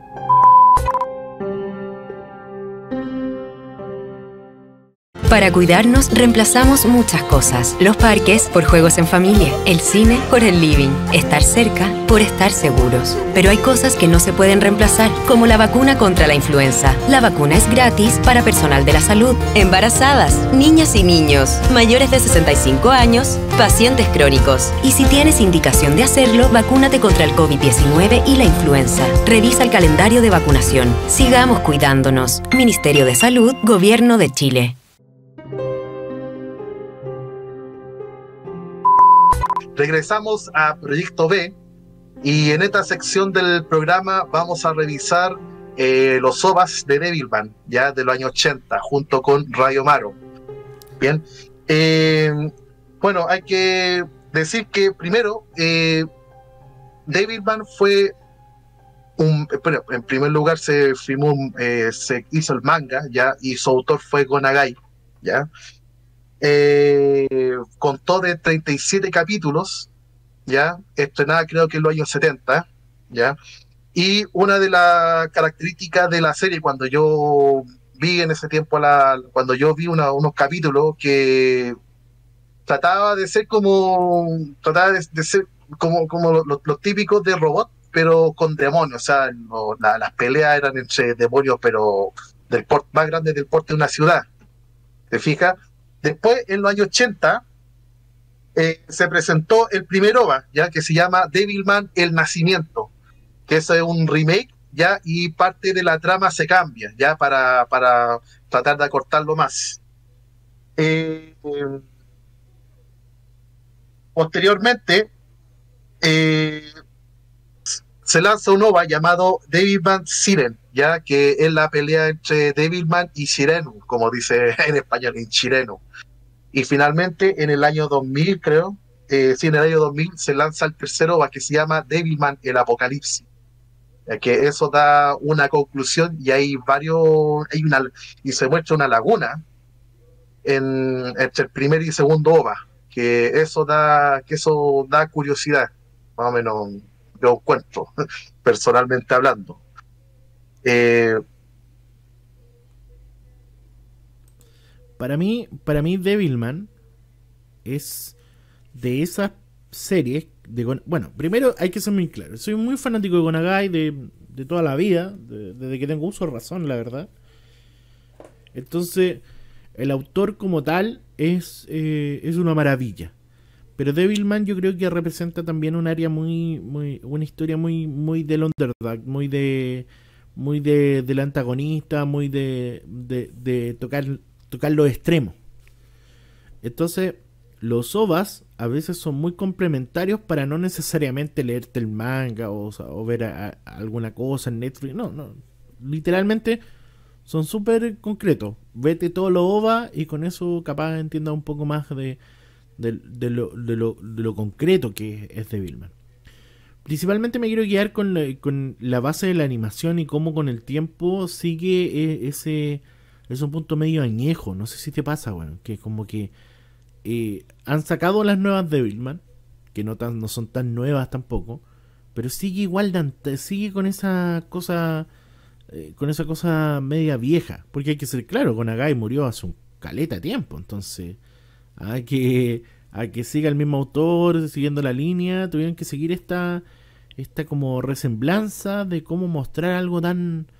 Para cuidarnos, reemplazamos muchas cosas. Los parques por juegos en familia, el cine por el living, estar cerca por estar seguros. Pero hay cosas que no se pueden reemplazar, como la vacuna contra la influenza. La vacuna es gratis para personal de la salud, embarazadas, niñas y niños, mayores de sesenta y cinco años, pacientes crónicos. Y si tienes indicación de hacerlo, vacúnate contra el COVID diecinueve y la influenza. Revisa el calendario de vacunación. Sigamos cuidándonos. Ministerio de Salud, Gobierno de Chile. Regresamos a Proyecto B y en esta sección del programa vamos a revisar eh, los O V As de Devilman, ya de los años ochenta, junto con Rayo Maro. Bien, eh, bueno, hay que decir que primero, eh, Devilman fue un, bueno, en primer lugar se filmó, eh, se hizo el manga, ya, y su autor fue Go Nagai, ya. Eh, contó de treinta y siete capítulos, ya, estrenada creo que en los años setenta, ya, y una de las características de la serie, cuando yo vi en ese tiempo, la, cuando yo vi una, unos capítulos que trataba de ser como, trataba de, de ser como, como los, los típicos de robot, pero con demonios, o sea, no, la, las peleas eran entre demonios, pero del porte más grande del porte de una ciudad, ¿te fijas? Después, en los años ochenta, eh, se presentó el primer O V A, ya, que se llama Devilman El Nacimiento, que es un remake, ya, y parte de la trama se cambia, ya, para, para tratar de acortarlo más. Eh, eh, posteriormente, eh, se lanza un O V A llamado Devilman Siren, ya, que es la pelea entre Devilman y Sireno, como dice en español, en chileno. Y finalmente, en el año dos mil, creo, eh, sí, en el año dos mil, se lanza el tercer O V A que se llama Devilman el Apocalipsis. Eh, que eso da una conclusión y hay varios, hay una, y se muestra una laguna en, entre el primer y segundo O V A, que eso da, que eso da curiosidad, más o menos, yo encuentro, personalmente hablando. Eh, Para mí, para mí Devilman es de esas series de Gon- bueno, primero hay que ser muy claro. Soy muy fanático de Go Nagai de, de toda la vida, de- desde que tengo uso de razón, la verdad. Entonces, el autor como tal es, eh, es una maravilla. Pero Devilman yo creo que representa también un área muy, muy, una historia muy, muy del underdog, muy de, muy de, del antagonista, muy de, de, de tocar, tocar los extremos. Entonces, los O V As a veces son muy complementarios para no necesariamente leerte el manga o, o sea, o ver a, a alguna cosa en Netflix. No, no. Literalmente son súper concretos. Vete todos los O V A y con eso capaz entiendas un poco más de, de, de, lo, de, lo, de lo concreto que es Devilman. Principalmente me quiero guiar con la, con la base de la animación y cómo con el tiempo sigue eh, ese... Es un punto medio añejo, no sé si te pasa, bueno, que como que eh, han sacado las nuevas Devilman, que no, tan, no son tan nuevas tampoco, pero sigue igual, de, sigue con esa cosa, eh, con esa cosa media vieja, porque hay que ser claro, Go Nagai murió hace un caleta de tiempo, entonces hay que, a que siga el mismo autor, siguiendo la línea, tuvieron que seguir esta, esta como resemblanza de cómo mostrar algo tan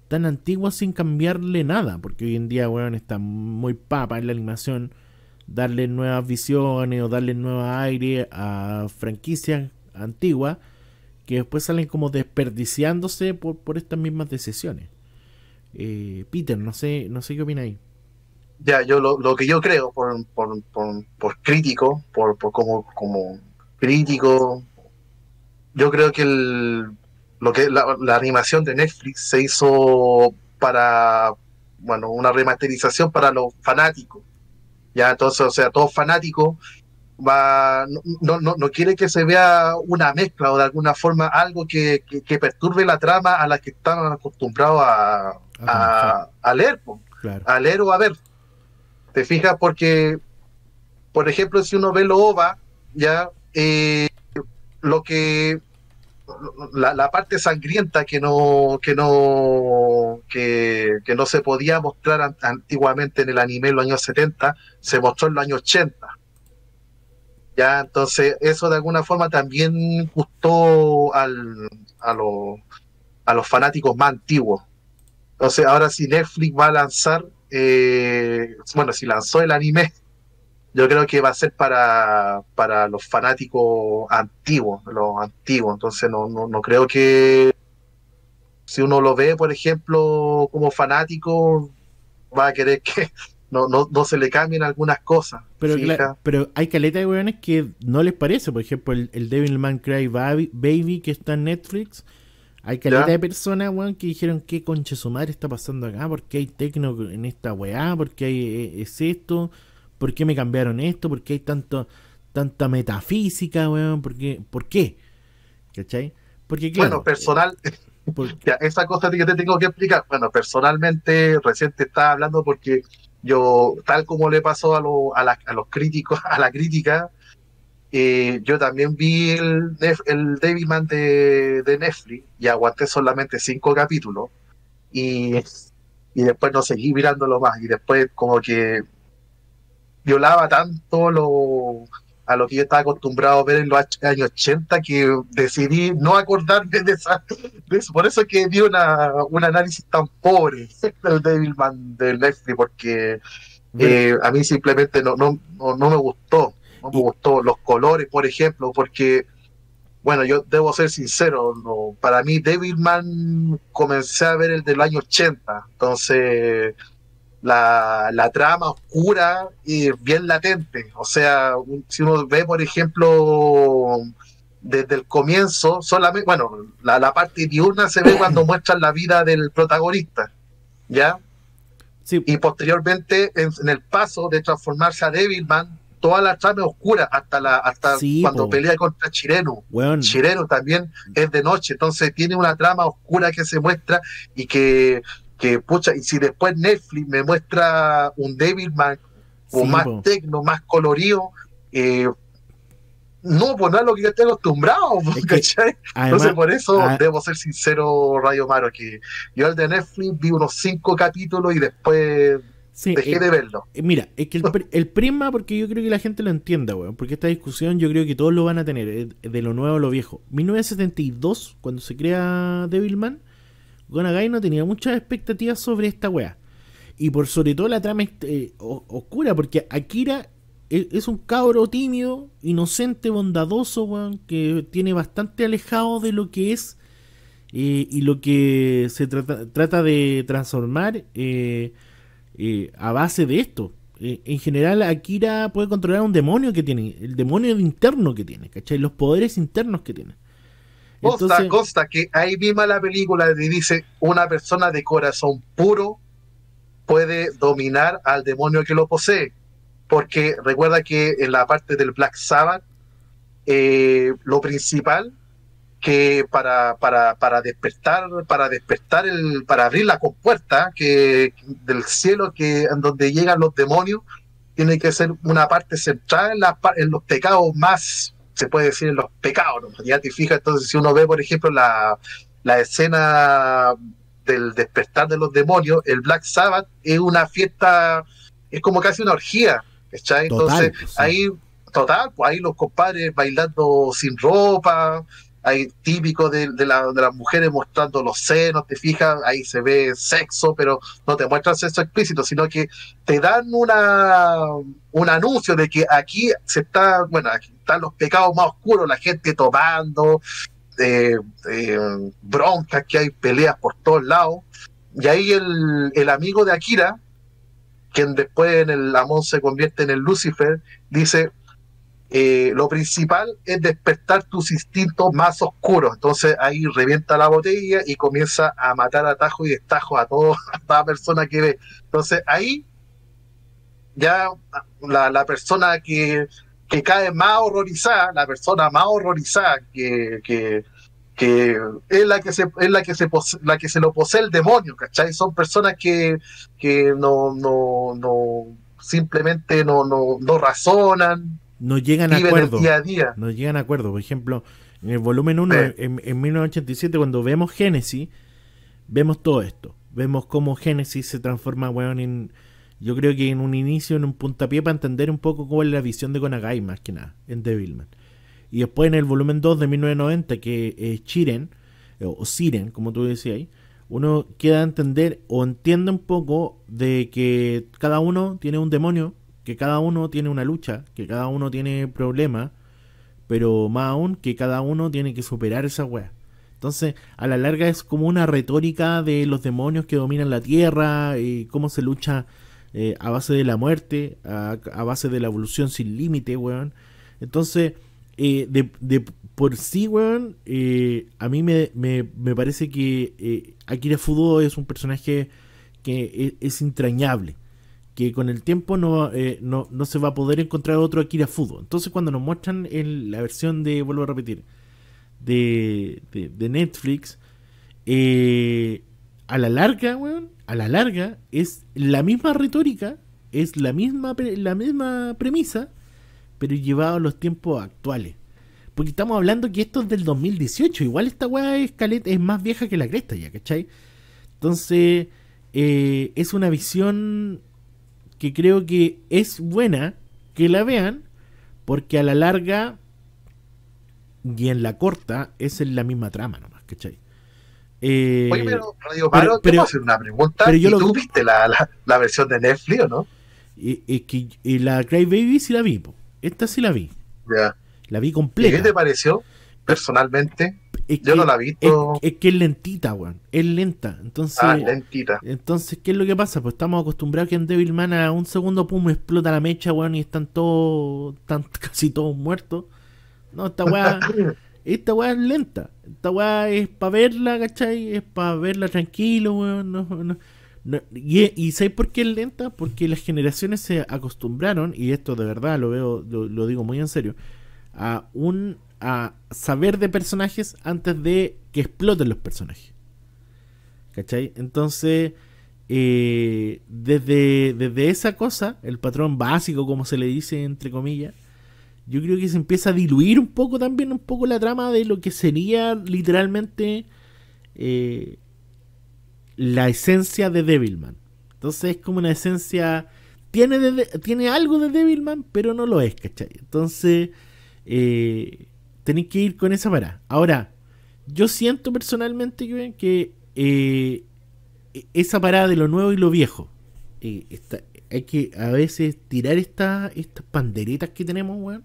tan antigua sin cambiarle nada, porque hoy en día, weón, está muy papa en la animación darle nuevas visiones o darle nuevo aire a franquicias antiguas que después salen como desperdiciándose por, por estas mismas decisiones. Eh, Peter, no sé, no sé qué opina ahí. Ya, yo lo, lo que yo creo, por, por, por, por crítico, por, por como, como crítico, yo creo que el, lo que la, la animación de Netflix se hizo para, bueno, una remasterización para los fanáticos. Ya, entonces, o sea, todo fanático va, no, no, no quiere que se vea una mezcla o de alguna forma algo que, que, que perturbe la trama a la que están acostumbrados a, a, a leer, po, claro. a leer o a ver. ¿Te fijas? Porque, por ejemplo, si uno ve lo O V A, ya, eh, lo que la, la parte sangrienta que no que no que, que no se podía mostrar an, antiguamente en el anime en los años setenta, se mostró en los años ochenta. Ya, entonces eso de alguna forma también gustó al, a, lo, a los fanáticos más antiguos. Entonces ahora si Netflix va a lanzar, eh, bueno, si lanzó el anime, yo creo que va a ser para, para los fanáticos antiguos, los antiguos. Entonces no, no, no creo que si uno lo ve, por ejemplo, como fanático, va a querer que no, no, no se le cambien algunas cosas. Pero, claro, pero hay caleta de weones que no les parece. Por ejemplo, el, el Devilman Cry Baby que está en Netflix. Hay caleta ¿Ya? de personas, weón, que dijeron qué concha su madre está pasando acá, por qué hay tecno en esta weá, por qué hay, es esto, por qué me cambiaron esto, por qué hay tanto, tanta metafísica, weón, por qué, por qué, ¿cachai? Porque claro, bueno, personal, eh, por... ya, esa cosa que te tengo que explicar, bueno, personalmente recién te estaba hablando porque yo, tal como le pasó a, lo, a, la, a los críticos, a la crítica, Eh, yo también vi el, el Devilman de, de Netflix y aguanté solamente cinco capítulos y, y después no seguí mirándolo más y después como que violaba tanto lo, a lo que yo estaba acostumbrado a ver en los años ochenta que decidí no acordarme de, esa, de eso. Por eso es que vi una, un análisis tan pobre del Devilman de Netflix, porque eh, a mí simplemente no, no, no, no me gustó. No me gustó los colores, por ejemplo, porque, bueno, yo debo ser sincero, no, para mí Devilman comencé a ver el del año ochenta, entonces la, la trama oscura y bien latente, o sea, si uno ve, por ejemplo, desde el comienzo, solamente, bueno, la, la parte diurna se ve cuando muestran la vida del protagonista, ¿ya? Sí. Y posteriormente, en, en el paso de transformarse a Devilman, toda la trama es oscura, hasta la hasta sí, cuando po. pelea contra Chireno. Bueno. Chireno también es de noche, entonces tiene una trama oscura que se muestra y que, que pucha, y si después Netflix me muestra un Devilman o sí, más po. tecno, más colorido, eh, no, pues no es lo que yo estoy acostumbrado, es que, ¿cachai? Además, entonces por eso a... debo ser sincero, Radio Maro, que yo el de Netflix vi unos cinco capítulos y después sí, dejé eh, de verlo. Eh, mira, es que el, el prisma, porque yo creo que la gente lo entienda, weón, porque esta discusión yo creo que todos lo van a tener, eh, de lo nuevo a lo viejo. mil novecientos setenta y dos, cuando se crea Devilman, Go Nagai no tenía muchas expectativas sobre esta weá. Y por sobre todo la trama eh, oscura, porque Akira es, es un cabro tímido, inocente, bondadoso, weón, que tiene bastante alejado de lo que es eh, y lo que se trata, trata de transformar eh, Eh, a base de esto. Eh, en general, Akira puede controlar un demonio que tiene, el demonio interno que tiene, ¿cachai? Los poderes internos que tiene. Entonces, consta, consta que ahí misma la película dice: una persona de corazón puro puede dominar al demonio que lo posee. Porque recuerda que en la parte del Black Sabbath, eh, lo principal que para, para, para despertar, para despertar el, para abrir la compuerta que, del cielo que en donde llegan los demonios, tiene que ser una parte central en, la, en los pecados más, se puede decir en los pecados, ¿no? Ya te fijas, entonces si uno ve, por ejemplo, la, la escena del despertar de los demonios, el Black Sabbath es una fiesta, es como casi una orgía, ¿cachai? Entonces, total, sí. ahí, total, pues ahí los compadres bailando sin ropa. hay típico de, de, la, de las mujeres mostrando los senos, te fijas, ahí se ve sexo, pero no te muestran sexo explícito, sino que te dan una un anuncio de que aquí se está, bueno, aquí están los pecados más oscuros, la gente tomando, eh, eh, broncas que hay, peleas por todos lados, y ahí el, el amigo de Akira, quien después en el Amon se convierte en el Lucifer, dice, eh, lo principal es despertar tus instintos más oscuros. Entonces ahí revienta la botella y comienza a matar a tajo y destajo a, todo, a toda persona que ve. Entonces ahí ya la, la persona que, que cae más horrorizada, la persona más horrorizada que... que que es la que se es la que se pose, la que se lo posee el demonio, ¿cachai? Son personas que, que no, no, no simplemente no, no, no razonan, no llegan a acuerdo, día a día. no llegan a acuerdo. Por ejemplo, en el volumen uno, sí. en, en mil novecientos ochenta y siete, cuando vemos Génesis, vemos todo esto, vemos cómo Génesis se transforma, weón, en, yo creo que en un inicio, en un puntapié para entender un poco cómo es la visión de Gonagai, más que nada, en Devilman. Y después en el volumen dos de mil novecientos noventa, que es Chiren, o Siren, como tú decías ahí, uno queda a entender o entiende un poco de que cada uno tiene un demonio, que cada uno tiene una lucha, que cada uno tiene problemas, pero más aún que cada uno tiene que superar esa wea. Entonces, a la larga es como una retórica de los demonios que dominan la tierra, y cómo se lucha eh, a base de la muerte, a, a base de la evolución sin límite, weón. Entonces... Eh, de, de por sí, weón, eh, a mí me, me, me parece que eh, Akira Fudo es un personaje que es, es entrañable, que con el tiempo no, eh, no, no se va a poder encontrar otro Akira Fudo. Entonces cuando nos muestran el, la versión de, vuelvo a repetir, de, de, de Netflix, eh, a la larga, weón, a la larga es la misma retórica, es la misma, la misma premisa, pero llevado a los tiempos actuales. Porque estamos hablando que esto es del dos mil dieciocho. Igual esta weá es, caleta, es más vieja que la cresta ya, ¿cachai? Entonces, eh, es una visión que creo que es buena que la vean, porque a la larga y en la corta es en la misma trama nomás, ¿cachai? Eh, Oye, pero Radio Paro, te puedo hacer una pregunta. ¿Y tú lo... viste la, la, la versión de Netflix o no? Es eh, que eh, la Cry Baby sí la vi, po. Esta sí la vi. Ya. Yeah. La vi completa. ¿Y qué te pareció personalmente? Es Yo que, no la vi visto. Es, es que es lentita, weón. Es lenta. Entonces, ah, lentita. Entonces, ¿qué es lo que pasa? Pues estamos acostumbrados que en Devilman a un segundo, pum, explota la mecha, weón, y están todos, están casi todos muertos. No, esta weá, esta weá es lenta. Esta weá es para verla, ¿cachai? Es para verla tranquilo, weón. No, no. No, y, y ¿sabes por qué es lenta? Porque las generaciones se acostumbraron, y esto de verdad lo veo, lo, lo digo muy en serio, a un a saber de personajes antes de que exploten los personajes, ¿cachai? Entonces eh, desde, desde esa cosa, el patrón básico, como se le dice entre comillas, yo creo que se empieza a diluir un poco también un poco la trama de lo que sería literalmente eh, la esencia de Devilman. Entonces es como una esencia, tiene, de, tiene algo de Devilman, pero no lo es, ¿cachai? Entonces eh, tenéis que ir con esa parada. Ahora, yo siento personalmente que, que eh, esa parada de lo nuevo y lo viejo, eh, está, hay que a veces tirar esta, estas panderetas que tenemos, weón,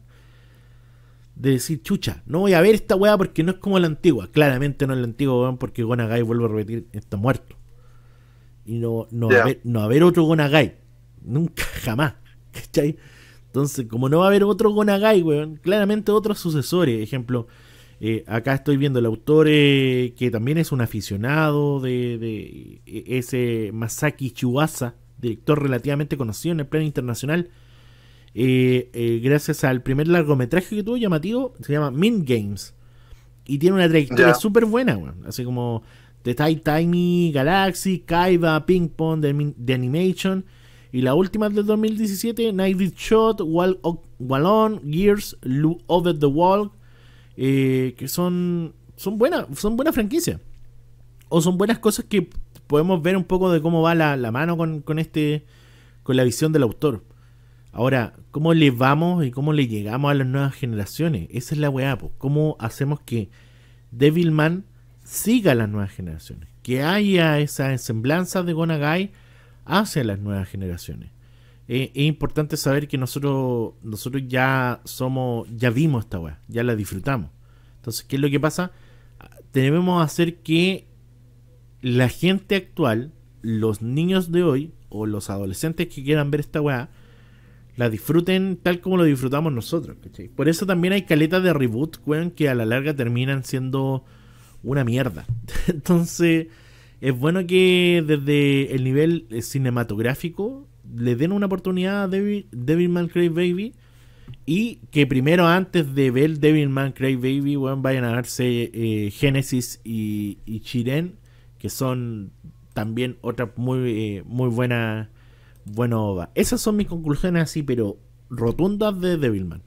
de decir, chucha, no voy a ver esta weá porque no es como la antigua. Claramente no es la antigua, weón, porque Gonagai, vuelvo a repetir, está muerto. Y no, no, yeah. va a haber, no va a haber otro Gonagai. Nunca, jamás. ¿Cachai? Entonces, como no va a haber otro Gonagai, weón, claramente otros sucesores. Ejemplo, eh, acá estoy viendo el autor eh, que también es un aficionado de, de ese Masaki Chiwasa, director relativamente conocido en el plano internacional. Eh, eh, gracias al primer largometraje que tuvo llamativo, se llama Mind Games, y tiene una trayectoria yeah. súper buena, weón. Así como The Tiny Tiny Galaxy, Kaiba, Ping Pong de, de Animation, y la última del dos mil diecisiete, Night Shot, Wall, Wallon, Gears, Lou Over the Wall, eh, que son son buenas son buenas franquicias, o son buenas cosas que podemos ver un poco de cómo va la, la mano con, con este con la visión del autor. Ahora, ¿cómo le vamos y cómo le llegamos a las nuevas generaciones? Esa es la weá, pues. ¿Cómo hacemos que Devilman siga a las nuevas generaciones, que haya esa semblanza de Go Nagai hacia las nuevas generaciones. Eh, es importante saber que nosotros nosotros ya somos, ya vimos esta weá, ya la disfrutamos. Entonces, ¿qué es lo que pasa? Debemos hacer que la gente actual, los niños de hoy o los adolescentes que quieran ver esta weá, la disfruten tal como lo disfrutamos nosotros, ¿cachai? Por eso también hay caletas de reboot, weón, que a la larga terminan siendo una mierda. Entonces, es bueno que desde el nivel cinematográfico le den una oportunidad a Devil, Devilman Crybaby, y que primero, antes de ver Devilman Crybaby, weón, vayan a verse eh, Genesis y, y Chiren, que son también otras muy, eh, muy buenas buena O V A. Esas son mis conclusiones así, pero rotundas de Devilman.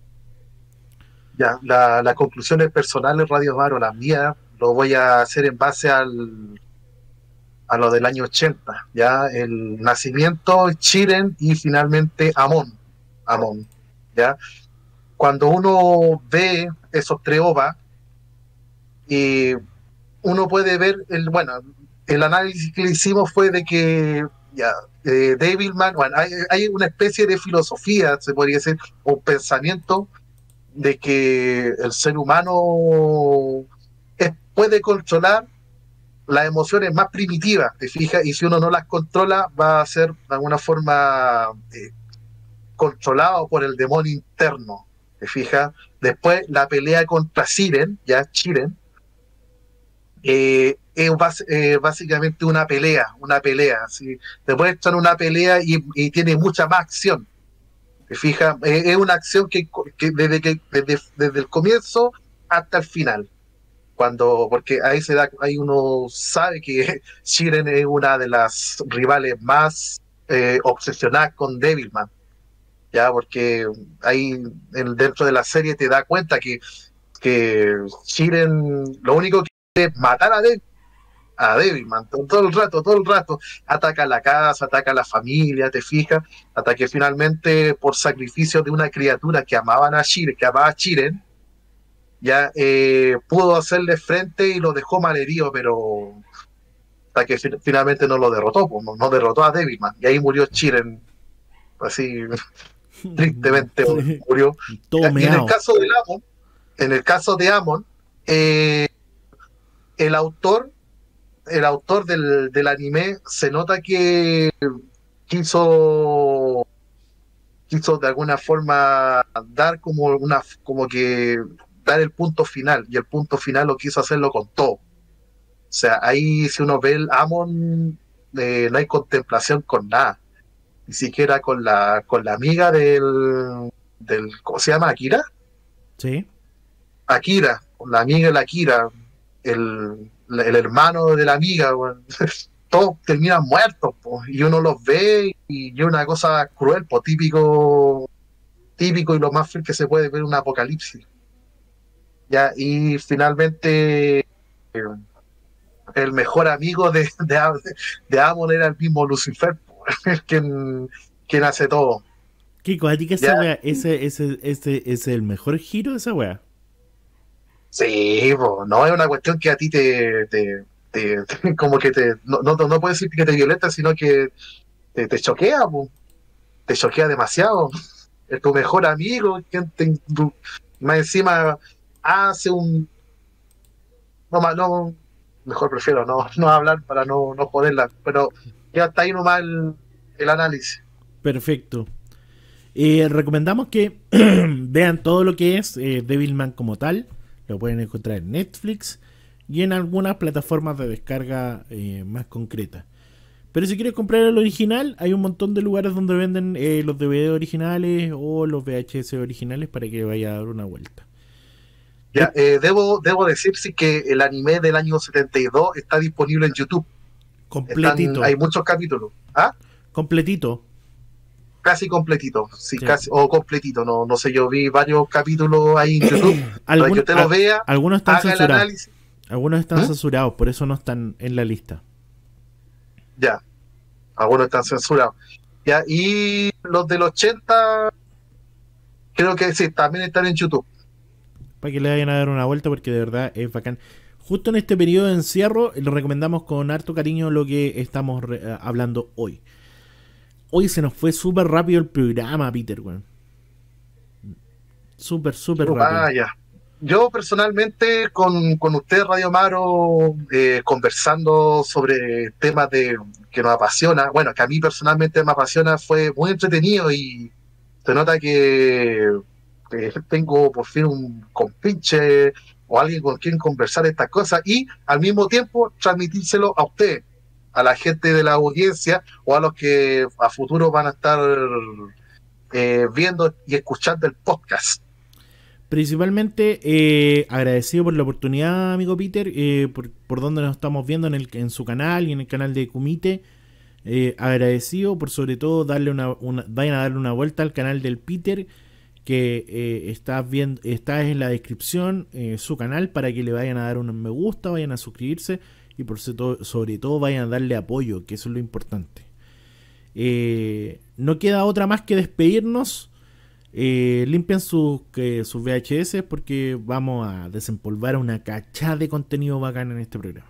Ya, la, las conclusiones personales, Radio Maro, las mías, lo voy a hacer en base al a lo del año ochenta, ya, el nacimiento, Chiren y finalmente Amon, Amon, ya. Cuando uno ve esos tres O V A, y uno puede ver, el bueno, el análisis que le hicimos fue de que ya, eh, Devilman, bueno, hay, hay una especie de filosofía, se podría decir, o pensamiento de que el ser humano es, puede controlar las emociones más primitivas, ¿te fijas? Y si uno no las controla, va a ser de alguna forma eh, controlado por el demonio interno, ¿te fijas? Después la pelea contra Siren, ya Chiren, eh, es bas eh, básicamente una pelea, una pelea, ¿sí? Después están una pelea y, y tiene mucha más acción, ¿te fijas? Eh, es una acción que, que, desde, que desde, desde el comienzo hasta el final. Cuando, porque ahí se da, ahí uno sabe que Chiren es una de las rivales más eh, obsesionadas con Devilman, ya, porque ahí en, dentro de la serie te da cuenta que, que Chiren lo único que quiere es matar a, De, a Devilman todo, todo el rato, todo el rato, ataca la casa, ataca a la familia, te fijas, hasta que finalmente por sacrificio de una criatura que amaban a Chiren, que amaba a Chiren, ya eh, pudo hacerle frente y lo dejó malherido, pero hasta que fi finalmente no lo derrotó, pues, no, no derrotó a Devilman, y ahí murió Chiren, así tristemente murió. Todo y en el caso de Amon, en el caso de Amon, eh, el autor, el autor del, del anime se nota que quiso quiso de alguna forma dar como una como que dar el punto final, y el punto final lo quiso hacerlo con todo. O sea, ahí si uno ve el Amon, eh, no hay contemplación con nada, ni siquiera con la con la amiga del, del ¿cómo se llama? ¿Akira? Sí. Akira, la amiga de la Akira, el, el hermano de la amiga, bueno, todos terminan muertos, po, y uno los ve y es una cosa cruel, po, típico, típico y lo más fiel que se puede ver en un apocalipsis. Ya, y finalmente eh, el mejor amigo de, de, de Amon era el mismo Lucifer, quien, quien hace todo. Kiko, ¿a ti qué esa wea? Ese, ese, ese, ese es el mejor giro de esa wea. Sí, po, no es una cuestión que a ti te, te, te, te como que te, no, no, no puedes decir que te violenta, sino que te, te choquea, po, te choquea demasiado. Es tu mejor amigo, quien te, tu, más encima hace un, no, no, mejor prefiero no, no hablar para no, no joderla, pero ya está ahí nomás el, el análisis. Perfecto. Eh, recomendamos que vean todo lo que es eh, Devilman como tal. Lo pueden encontrar en Netflix y en algunas plataformas de descarga eh, más concretas. Pero si quieres comprar el original, hay un montón de lugares donde venden eh, los D V D originales o los V H S originales para que vaya a dar una vuelta. Ya, eh, debo, debo decir sí, que el anime del año setenta y dos está disponible en YouTube. Completito. Están, hay muchos capítulos. ¿Ah? Completito. Casi completito, sí, Sí. casi, o completito, no, no sé, yo vi varios capítulos ahí en YouTube. Para que usted lo vea, algunos están haga el censurados. análisis. Algunos están ¿Mm? censurados, por eso no están en la lista. Ya, algunos están censurados. Ya, y los del ochenta, creo que sí, también están en YouTube. para que le vayan a dar una vuelta, porque de verdad es bacán. Justo en este periodo de encierro, lo recomendamos con harto cariño lo que estamos re- hablando hoy. Hoy se nos fue súper rápido el programa, Peter, weón. Súper, súper Oh, rápido. vaya. Yo personalmente con, con usted, Radio Maro, eh, conversando sobre temas de, que nos apasiona, bueno, que a mí personalmente me apasiona, fue muy entretenido y se nota que, que tengo por fin un compinche o alguien con quien conversar estas cosas y al mismo tiempo transmitírselo a usted, a la gente de la audiencia o a los que a futuro van a estar eh, viendo y escuchando el podcast. Principalmente eh, agradecido por la oportunidad, amigo Peter, eh, por, por donde nos estamos viendo en, el, en su canal y en el canal de Kumite. Eh, agradecido por sobre todo darle una, una vayan a darle una vuelta al canal del Peter, que eh, está, viendo, está en la descripción, eh, su canal, para que le vayan a dar un me gusta, vayan a suscribirse y por sobre, sobre todo vayan a darle apoyo, que eso es lo importante. Eh, no queda otra más que despedirnos. Eh, limpian sus, que, sus V H S, porque vamos a desempolvar una cachada de contenido bacán en este programa.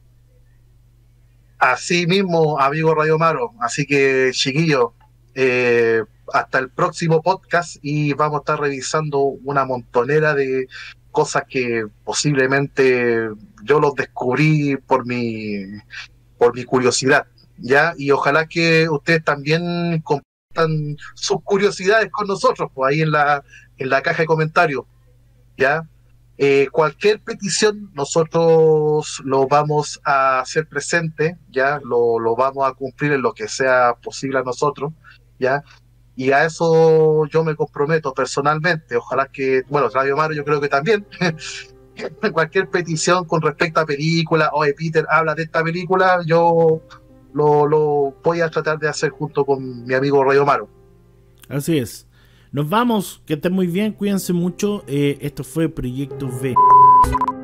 Así mismo, amigo Radio Maro. Así que, chiquillos, eh, hasta el próximo podcast y vamos a estar revisando una montonera de cosas que posiblemente yo los descubrí por mi, por mi curiosidad, ¿ya? Y ojalá que ustedes también compartan sus curiosidades con nosotros, pues ahí en la, en la caja de comentarios, ¿ya? Eh, cualquier petición nosotros lo vamos a hacer presente, ya lo, lo vamos a cumplir en lo que sea posible a nosotros, ya, y a eso yo me comprometo personalmente. Ojalá que, bueno, Radio Maro yo creo que también cualquier petición con respecto a películas, oye Peter, habla de esta película, yo lo, lo voy a tratar de hacer junto con mi amigo Radio Maro. Así es. Nos vamos, que estén muy bien, cuídense mucho. Eh, esto fue Proyecto V.